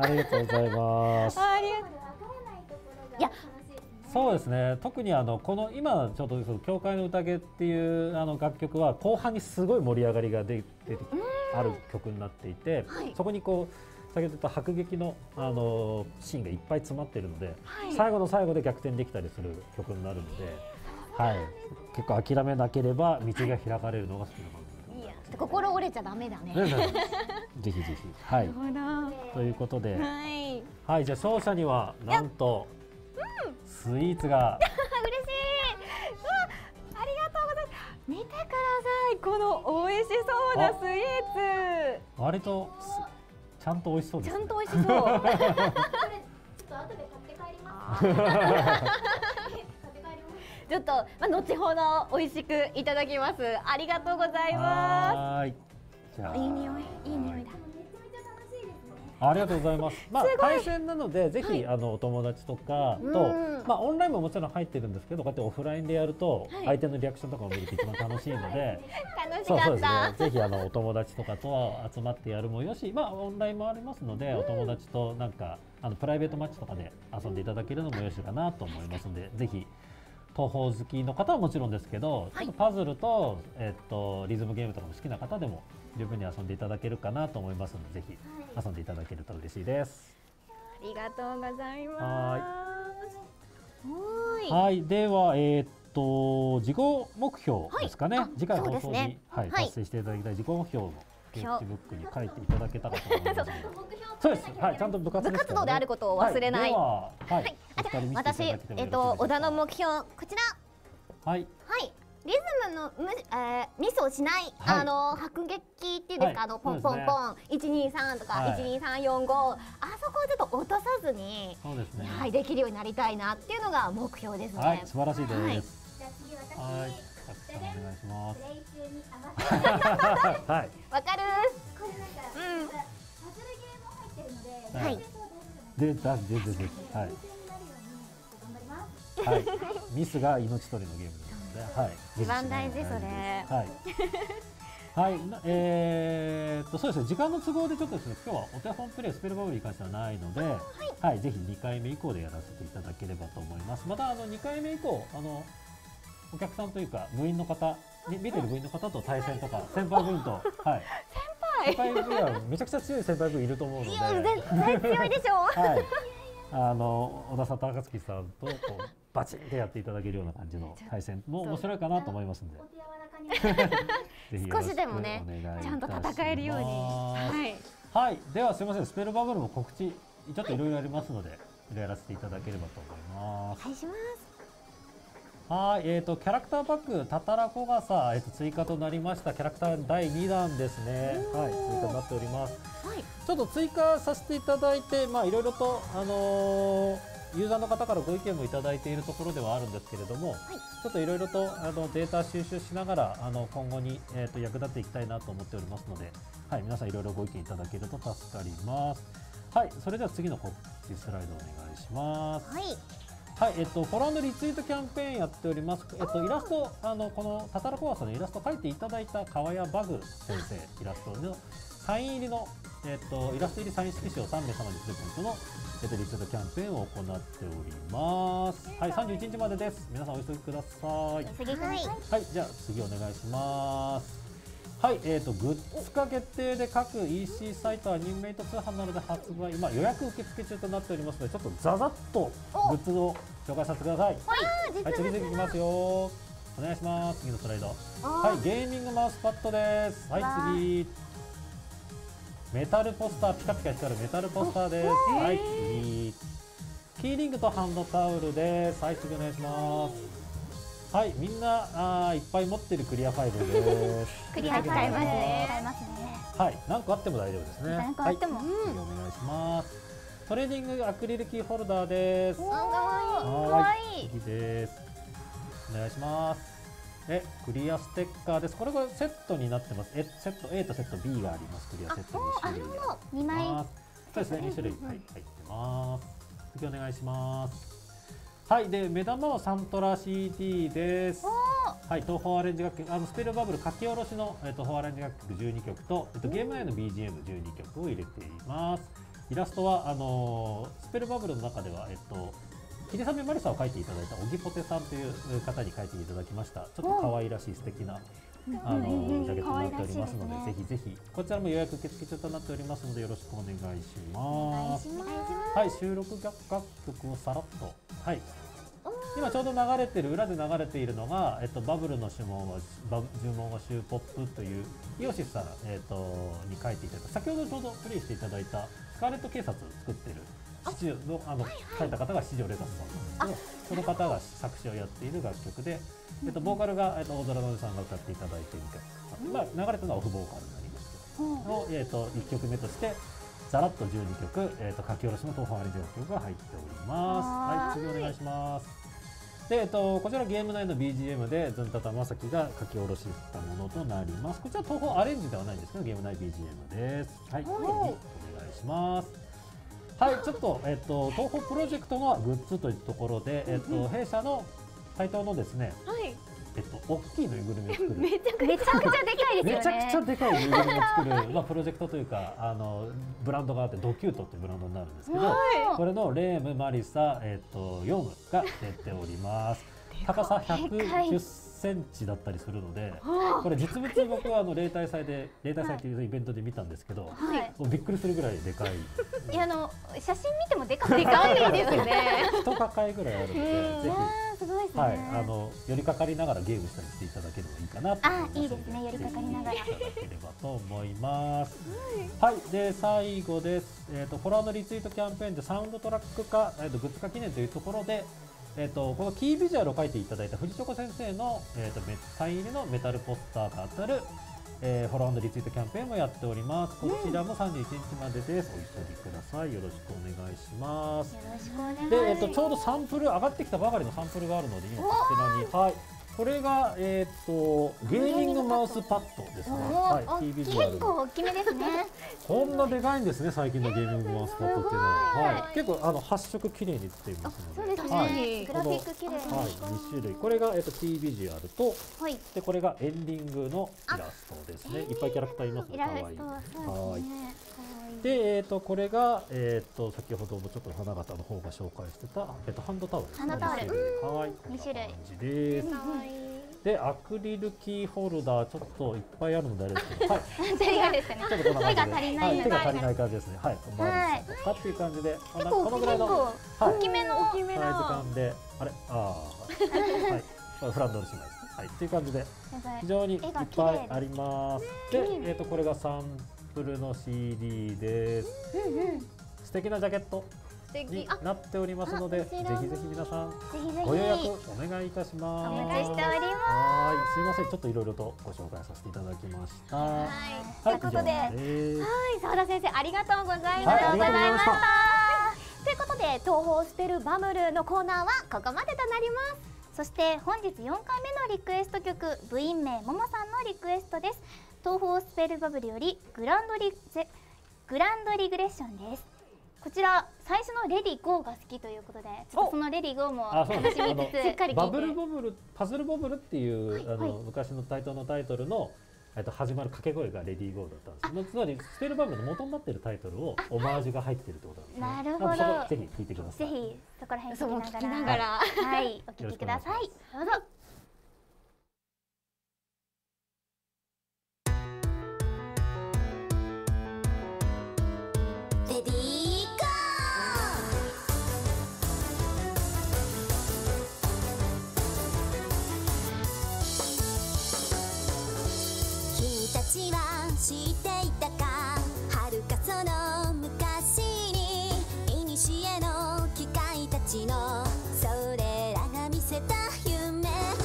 ありがとうございます。 いやそうですね。特にこの今ちょっと教会の宴っていう楽曲は後半にすごい盛り上がりが出てある曲になっていて、そこにこう先ほど言った迫撃のシーンがいっぱい詰まっているので、最後の最後で逆転できたりする曲になるので、はい、結構諦めなければ道が開かれるのがスピードバブル。 いや心折れちゃダメだね。 ぜひぜひ、はい。ということで、はい、じゃあ勝者にはなんとスイーツが。 嬉しい。ありがとうございます。見てください。この美味しそうなスイーツ。 割とちゃんと美味しそうです、ね。 ちゃんと美味しそう。これちょっと後で買って帰ります。ちょっと後ほど美味しくいただきます。ありがとうございます。 はい。じゃあいい匂い、いい匂いだ。 ありがとうございます。対戦なのでぜひお友達とかとオンラインももちろん入ってるんですけど、こうやってオフラインでやると相手のリアクションとかを見ると一番楽しいので、 楽しかった。 ぜひお友達とかと集まってやるもよし、オンラインもありますので、お友達となんかプライベートマッチとかで遊んでいただけるのもよしかなと思いますので、ぜひ東宝好きの方はもちろんですけど、ちょっとパズルとリズムゲームとかも好きな方でも十分に遊んでいただけるかなと思いますので、ぜひ遊んでいただけると嬉しいです。 ありがとうございます。 はい、では自己目標ですかね。次回放送に達成していただきたい自己目標をスケッチブックに書いていただけたらと思います。そうです。はい、ちゃんと部活動であることを忘れない。 はい。 私小田の目標こちら。 はい。 リズムのミスをしない、迫撃っていうんですか、ポンポンポン123とか12345、あそこをちょっと落とさずに、できるようになりたいなっていうのが目標ですね。 はい、素晴らしいです。はい、お願いします。はい。 わかる。 これなんかパズルゲーム入ってるので、 はい。 はい。はい。ミスが命取りのゲーム。はい、 一番大事それ。 はい。はい、そうですね。時間の都合でちょっとですね、今日はお手本プレイスペルバブルに関してはないので、はい、ぜひ2回目以降でやらせていただければと思います。また2回目以降お客さんというか部員の方、見てる部員の方と対戦とか先輩部員と、はい。先輩部員はめちゃくちゃ強い先輩部員いると思うので。 絶対強いでしょう。 はい。小田さん、高槻さんとバチンってやっていただけるような感じの対戦も面白いかなと思いますので、 少しでもねちゃんと戦えるように。 はい、ではすみません、スペルバブルも告知ちょっといろいろありますのでやらせていただければと思います。 お願いします。 はい、キャラクターパックたたらこ傘、追加となりました。キャラクター第2弾ですね。はい、追加になっております。ちょっと追加させていただいて、いろいろとユーザーの方からご意見もいただいているところではあるんですけれども、ちょっといろいろとデータ収集しながら今後に役立っていきたいなと思っておりますので、はい、皆さんいろいろご意見いただけると助かります。はい、それでは次の告知スライドお願いします。はい、フォロー&リツイートキャンペーンやっております。イラスト、このたたらこ傘のイラスト描いていただいた川谷バグ先生イラストのサイン入りの、イラスト入りサイン色紙を3名様にプレゼントの、リツイートキャンペーンを行っております。はい、31日までです。皆さんお急ぎください。はい、じゃあ次お願いします。はい、グッズ化決定で各 EC サイト、アニメイト通販などで発売、今予約受付中となっておりますので、ちょっとざざっとグッズを紹介させてください。はい、次々いきますよ。お願いします。次のスライド。はい、ゲーミングマウスパッドです。はい、次。メタルポスター、ピカピカ光るメタルポスターです。はい、次。キーリングとハンドタオルです。はい、次お願いします。 はい、みんないっぱい持ってるクリアファイルです。 クリア使いますね。使いますね。 はい、何個あっても大丈夫ですね。 何個あっても。 はい、お願いします。トレーニングアクリルキーホルダーです。 かわいい。 次です。お願いします。クリアステッカーです。これセットになってます。セット A とセット B があります。クリアセット2種類。 2枚。 そうですね、2種類、はい、入ってます。次お願いします。はい、で目玉はサントラ CD です。はい、東宝アレンジ楽曲、スペルバブル書き下ろしの東宝アレンジ楽曲12曲と、ゲーム内の BGM12 曲を入れています。イラストはスペルバブルの中では霧雨マリサを描いていただいた小木ポテさんという方に描いていただきました。ちょっと可愛らしい素敵なジャケットになっておりますので、ぜひぜひこちらも予約受付中となっておりますのでよろしくお願いします。はい、収録楽曲をさらっと、はい、今ちょうど流れてる裏で流れているのがバブルの呪文はシューポップというイオシスさんに書いていただいた、先ほどちょうどプレイしていただいたスカーレット警察を作ってる書いた方が七条レタスさんなんですけど、その方が作詞をやっている楽曲で、ボーカルが大空のりさんが歌っていただいている曲、流れてるのはオフボーカルになりますけど、1曲目としてざらっと12曲、書き下ろしの東宝アレンジ楽曲が入っております。はい、次お願いします。でこちらゲーム内の BGM でズンタタマサキが書き下ろしたものとなります。こちら東宝アレンジではないんですけど、ゲーム内 BGM です。はい、お願いします。はい、ちょっと、東宝プロジェクトのグッズというところで、弊社の対等のですね、大きいぬいぐるみを作るめちゃくちゃでかいですよね。 めちゃくちゃでかいぬいぐるみを作る、プロジェクトというかブランドがあって、ドキュートっていうブランドになるんですけど、これのレーム、マリサ、ヨムが出ております。高さ110センチだったりするので、これ実物僕は例大祭っていうイベントで見たんですけど、もうびっくりするぐらいでかい。 いや写真見てもでかいですね。 一抱えぐらいあるので、ぜひすごいですね。 はい、寄りかかりながらゲームしたりしていただければいいかなと思いますので、 いいですね、寄りかかりながらいただければと思います。はい、で最後です。フォロワーのリツイートキャンペーンでサウンドトラック化、グッズ化記念というところで。このキービジュアルを描いていただいた藤チョコ先生の、サイン入りのメタルポスターが当たる、フォロワーのリツイートキャンペーンもやっております。こちらも31日までです。お急ぎください。よろしくお願いします。 よろしくお願いします。 で、ちょうどサンプル上がってきたばかりのサンプルがあるので、今こちらに、はい、これがゲーミングマウスパッドですね。はい、キービジュアル。 結構大きめですね。 こんなでかいんですね、最近のゲーミングマウスパッドっていうのは。はい、結構発色綺麗に出ていますので。 そうですね。グラフィック綺麗。 はい、2種類。これがキービジュアルと、でこれがエンディングのイラストですね。いっぱいキャラクターいますね。可愛い。はい。でこれが先ほどもちょっと花形の方が紹介してたハンドタオルですね。 ハンドタオル。 はい、 2種類。 感じです。でアクリルキーホルダーちょっといっぱいあるのであれですけど、はい。 手がですね。 ちょっとこんな感じで、 手が足りない。 手が足りない感じですね。はい。おまわりさんとかっていう感じで、 このぐらいの大きめのサイズ感で、はい、フランドル姉妹ですね。はい。っていう感じで非常にいっぱいあります。で、これがサンプルの CD です。素敵なジャケットになっておりますので、ぜひぜひ皆さんご予約お願いいたします。 お願いしております。 はい、すみません、ちょっといろいろとご紹介させていただきました。はい、 ということで、澤田先生ありがとうございました。 ありがとうございました。 ということで、東宝スペルバブルのコーナーはここまでとなります。 そして本日4回目のリクエスト曲、部員名ももさんのリクエストです。東宝スペルバブルよりグランドリグレッションです。こちら最初のレディゴーが好きということで、ちょっとそのレディゴーも楽しみつつしっかり聞いて、 バブルボブル、パズルボブルっていう昔のタイトルの始まる掛け声がレディーゴーだったんです。つまりスペルバブルの元になっているタイトルをオマージュが入っているってことなんですね。 なるほど。 ぜひ聞いてください。 ぜひそこら辺聞きながら、 はい、お聞きください。どうぞ。 レディーゴー。君たちは知っていたか、遥かその昔に古の機械たちのそれらが見せた夢、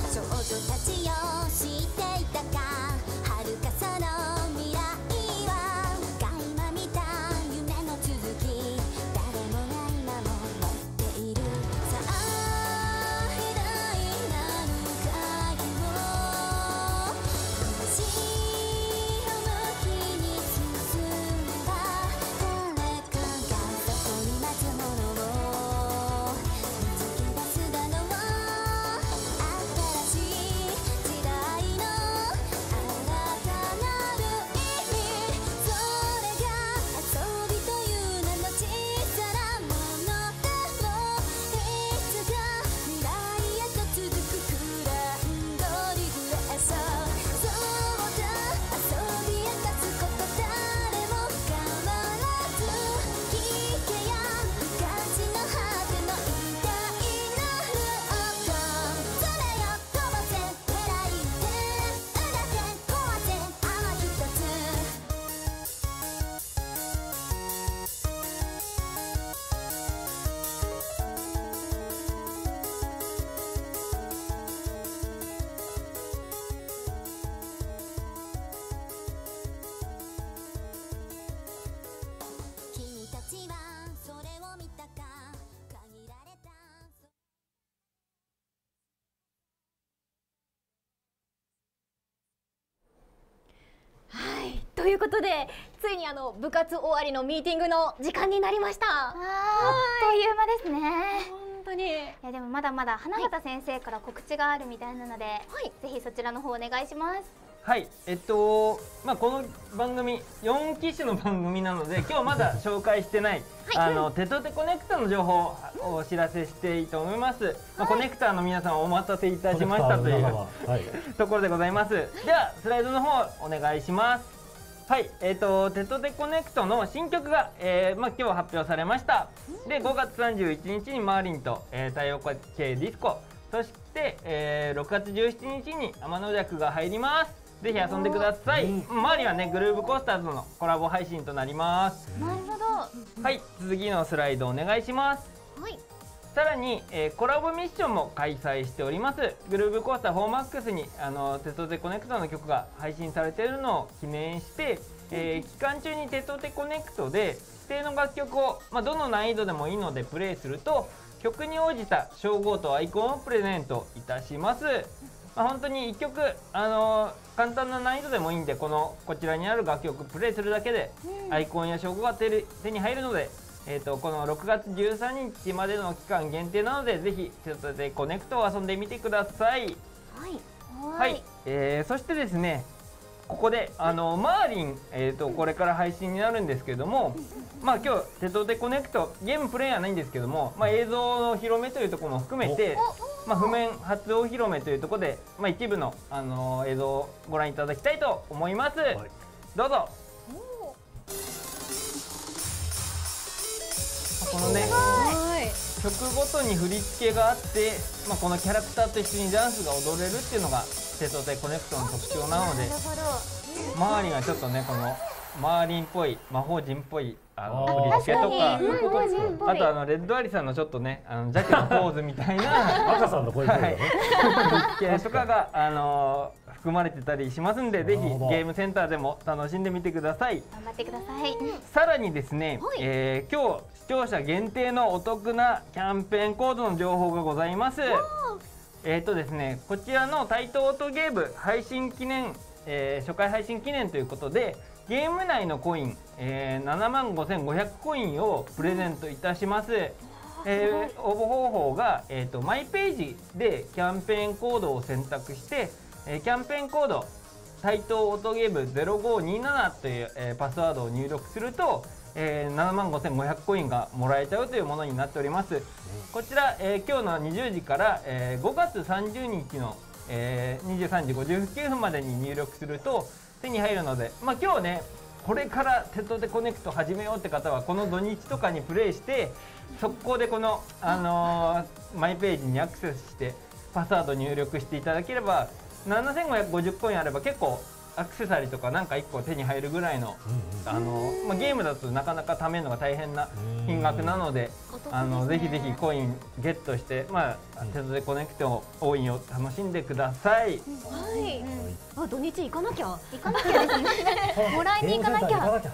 ということでついに部活終わりのミーティングの時間になりました。 あっという間ですね。 本当に。いやでもまだまだ花形先生から告知があるみたいなので、ぜひそちらの方お願いします。 はい、この番組4機種の番組なので今日まだ紹介してない、テトテコネクタの情報をお知らせしていいと思います。コネクタの皆さんお待たせいたしましたというところでございます。ではスライドの方お願いします。はい、テトテコネクトの新曲が、今日発表されました。で5月31日にマーリンと、太陽光系ディスコ、そして、6月17日に天の弱が入ります。ぜひ遊んでください。周りはねグルーブコースターズのコラボ配信となります。 なるほど。 はい、次のスライドお願いします。 はい。 さらに、コラボミッションも開催しております。グルーブコースター 4MAX にテトテコネクトの曲が配信されているのを記念して、期間中にテトテコネクトで指定の楽曲を、どの難易度でもいいのでプレイすると曲に応じた称号とアイコンをプレゼントいたします。本当に1曲、簡単な難易度でもいいんでこちらにある楽曲プレイするだけで、アイコンや称号が手に入るので、この6月13日までの期間限定なのでぜひテトテコネクトを遊んでみてください。はい、そしてですねここでマーリン、これから配信になるんですけども、今日テトテコネクトゲームプレイはないんですけども、映像の広めというところも含めて譜面初お披露目というところで、一部の、映像をご覧いただきたいと思います。どうぞ。このね曲ごとに振り付けがあって、このキャラクターと一緒にダンスが踊れるっていうのがテトテコネクトの特徴なので、周りがちょっとねこのマーリンっぽい魔法陣っぽい振り付けとか、あとレッドアリさんのちょっとねジャケのポーズみたいな赤さんの声とかね振り付けとかが含まれてたりしますんで、ぜひゲームセンターでも楽しんでみてください。 頑張ってください。 さらにですね、今日視聴者限定のお得なキャンペーンコードの情報がございます。ですね、こちらの台東オートゲーム配信記念、初回配信記念ということでゲーム内のコイン、75,500コインをプレゼントいたします。応募方法が、マイページでキャンペーンコードを選択して、キャンペーンコード台東オートゲーム0527という、パスワードを入力すると、75,500コインがもらえちゃうというものになっております。こちら、今日の20時から、5月30日の、23時59分までに入力すると手に入るので、今日ねこれからテトテコネクト始めようって方はこの土日とかにプレイして速攻でこの、マイページにアクセスしてパスワード入力していただければ7550コインあれば結構アクセサリーとかなんか1個手に入るぐらいの、ゲームだとなかなか貯めるのが大変な金額なので、ぜひぜひコインゲットして、テトテコネクト応援を楽しんでください。 土日行かなきゃですね。もらいに行かなきゃ。 と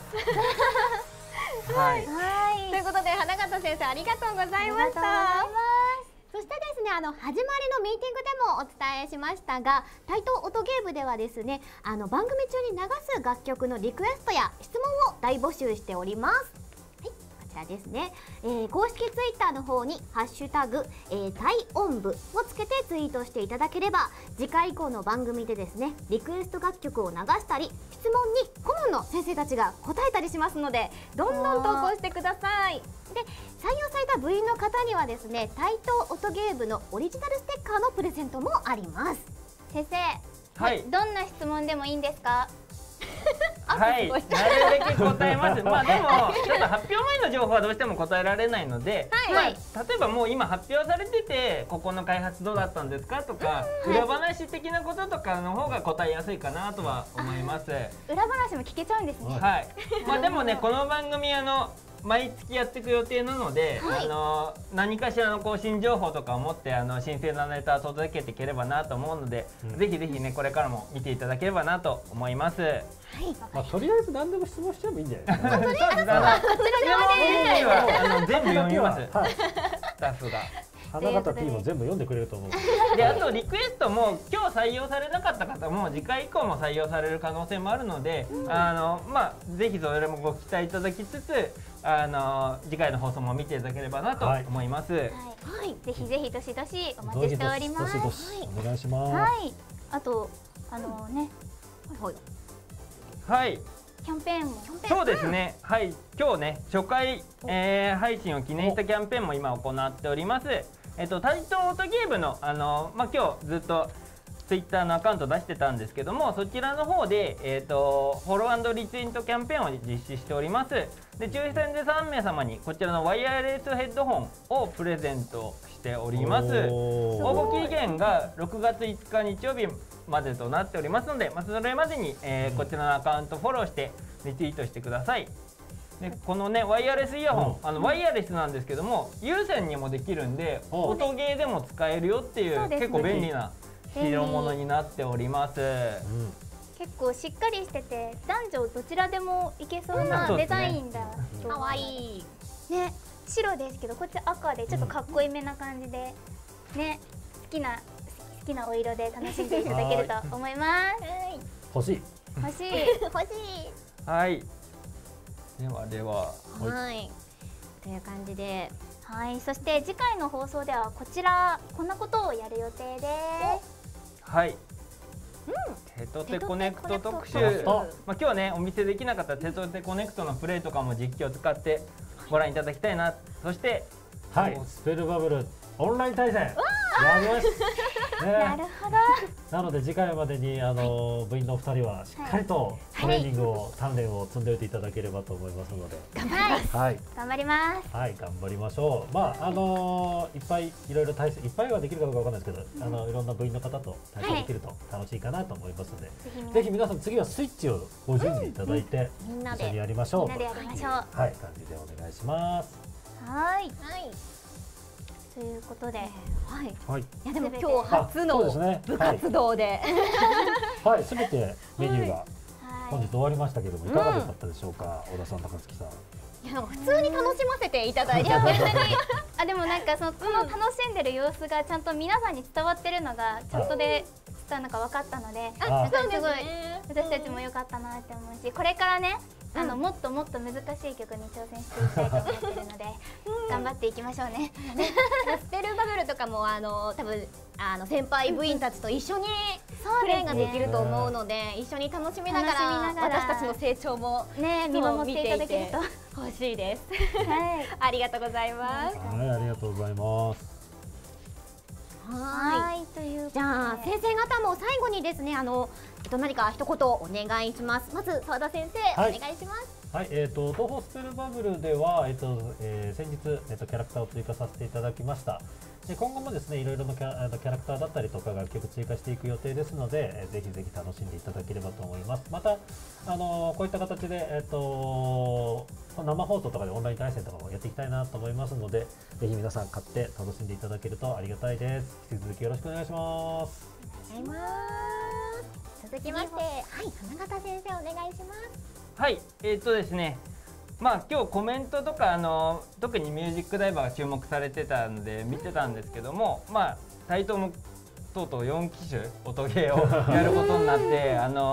いうことで花形先生ありがとうございました。そしてですね、始まりのミーティングでもお伝えしましたが、台東オトゲームではですね、番組中に流す楽曲のリクエストや質問を大募集しております。はい、こちらですね、公式ツイッターの方にハッシュタグ、台音部をつけてツイートしていただければ、次回以降の番組でですね、リクエスト楽曲を流したり、質問に顧問の先生たちが答えたりしますので、どんどん投稿してください。で、採用された部員の方にはですね、台東オトゲームのオリジナルステッカーのプレゼントもあります。 先生、どんな質問でもいいんですか？ はい、なるべく答えます。でもちょっと発表前の情報はどうしても答えられないので、例えばもう今発表されててここの開発どうだったんですかとか、裏話的なこととかの方が答えやすいかなとは思います。 裏話も聞けちゃうんですね。 はい。でもね、この番組毎月やっていく予定なので、何かしらの更新情報とかを持って新鮮なネタを届けていければなと思うので、ぜひぜひねこれからも見ていただければなと思います。 とりあえず何でも質問しちゃえばいいんじゃないですか。 全部読みます。スタッフが。 花形 P も全部読んでくれると思う。 であとリクエストも今日採用されなかった方も次回以降も採用される可能性もあるので、ぜひそれもご期待いただきつつ次回の放送も見ていただければなと思います。はい、 ぜひぜひどしどしお待ちしております。 どしどしお願いします。 はい、あとはい。 キャンペーンもそうですね、はい、今日ね初回、配信を記念したキャンペーンも今行っております。台東オートゲームの今日ずっとツイッターのアカウント出してたんですけども、そちらの方でフォロー&リツイートキャンペーンを実施しております。で抽選で3名様にこちらのワイヤレスヘッドホンをプレゼントしております。応募期限が6月5日日曜日までとなっておりますので、それまでに、こちらのアカウントフォローしてリツイートしてください。でこのねワイヤレスイヤホン、ワイヤレスなんですけども有線にもできるんで音ゲーでも使えるよっていう結構便利な代物になっております。 結構しっかりしてて男女どちらでもいけそうなデザインだ。 かわいいね、白ですけどこっち赤でちょっとかっこいいめな感じでね、好きなお色で楽しんでいただけると思います。 欲しい欲しいはい、でははいという感じで、 はい、そして次回の放送ではこんなことをやる予定です。 はい、テトテコネクト特集、今日ねお見せできなかったテトテコネクトのプレイとかも実況を使ってご覧いただきたいな。そしてはいスペルバブルオンライン対戦やります。 なるほど。 なので次回までに部員のお二人はしっかりとトレーニングを鍛錬を積んでおいていただければと思いますので、 頑張ります。 はい、頑張りましょう。いっぱいいろいろ対戦いっぱいはできるかどうかわかんないですけど、いろんな部員の方と対戦できると楽しいかなと思いますので、ぜひ皆さん次はスイッチをご準備いただいて一緒にやりましょう。はい、感じでお願いします。 はい。ということで、 いやでも今日初の部活動で、 はい、すべてメニューが本日終わりましたけども、いかがだったでしょうか、小田さん、高槻さん。 いや普通に楽しませていただいて、 でもなんかその楽しんでる様子がちゃんと皆さんに伝わってるのがチャットでなんか分かったので、なんかすごい私たちも良かったなって思うし、これからねもっともっと難しい曲に挑戦していきたいと思ってるので頑張っていきましょうね。 スペルバブルとかも多分先輩部員たちと一緒にプレーができると思うので、一緒に楽しみながら私たちの成長も見守っていただけると欲しいです。ありがとうございます。 はい、ありがとうございます。 はい、というじゃあ先生方も最後にですね何か一言お願いします。まず澤田先生、お願いします。 はい、東宝スペルバブルでは先日キャラクターを追加させていただきました。で今後もですねいろいろなキャラクターだったりとか楽曲追加していく予定ですので、ぜひぜひ楽しんでいただければと思います。またこういった形で生放送とかでオンライン対戦とかもやっていきたいなと思いますので、ぜひ皆さん買って楽しんでいただけるとありがたいです。引き続きよろしくお願いします。 お願いします。続きまして、はい、花形先生お願いします。 はい、ですね、今日コメントとか特にミュージックダイバーが注目されてたんで見てたんですけども、台東もとうとう4機種音ゲーをやることになって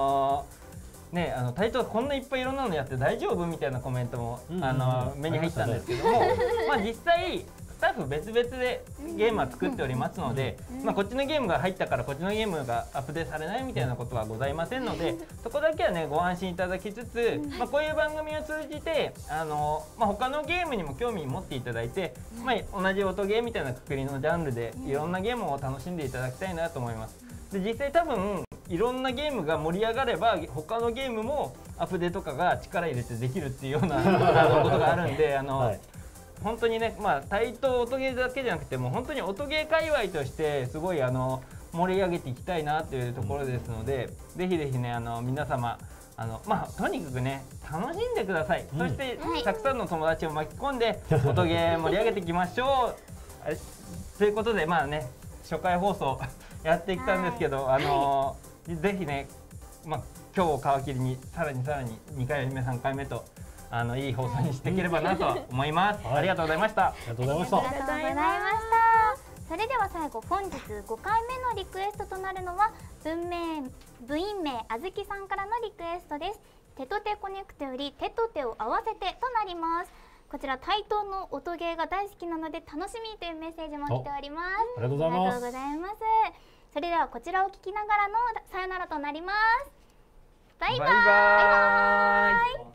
台東こんないっぱいいろんなのやって大丈夫みたいなコメントも目に入ったんですけども、実際スタッフ別々でゲームは作っておりますので、こっちのゲームが入ったからこっちのゲームがアップデートされないみたいなことはございませんので、そこだけはねご安心いただきつつ、こういう番組を通じて他のゲームにも興味を持っていただいて、同じ音ゲーみたいなくくりのジャンルでいろんなゲームを楽しんでいただきたいなと思います。で実際多分いろんなゲームが盛り上がれば他のゲームもアップデートとかが力入れてできるっていうようなことがあるんで本当にね、台東音ゲーだけじゃなくても本当に音ゲー界隈としてすごい盛り上げていきたいなというところですので、ぜひぜひね皆様とにかくね楽しんでください。そしてたくさんの友達を巻き込んで音ゲー盛り上げていきましょう。ということで初回放送やってきたんですけど、ぜひね今日を皮切りにさらに2回目3回目といい放送にしていければなと思います。ありがとうございました。 ありがとうございました。 ありがとうございました。 それでは最後、本日5回目のリクエストとなるのは部員名あずきさんからのリクエストです。テトテコネクトより手と手を合わせてとなります。こちら対等の音ゲーが大好きなので楽しみというメッセージも来ております。 ありがとうございます。 ございます。それではこちらを聞きながらのさよならとなります。バイバイ。 バイバイ。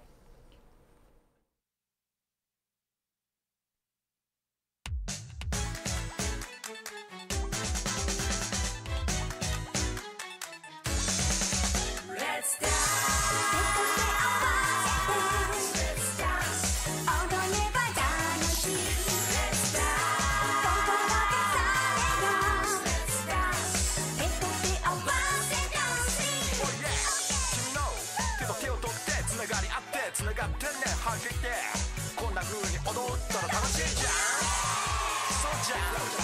つながってねはじいてこんな風に踊ったら楽しいじゃんそうじゃん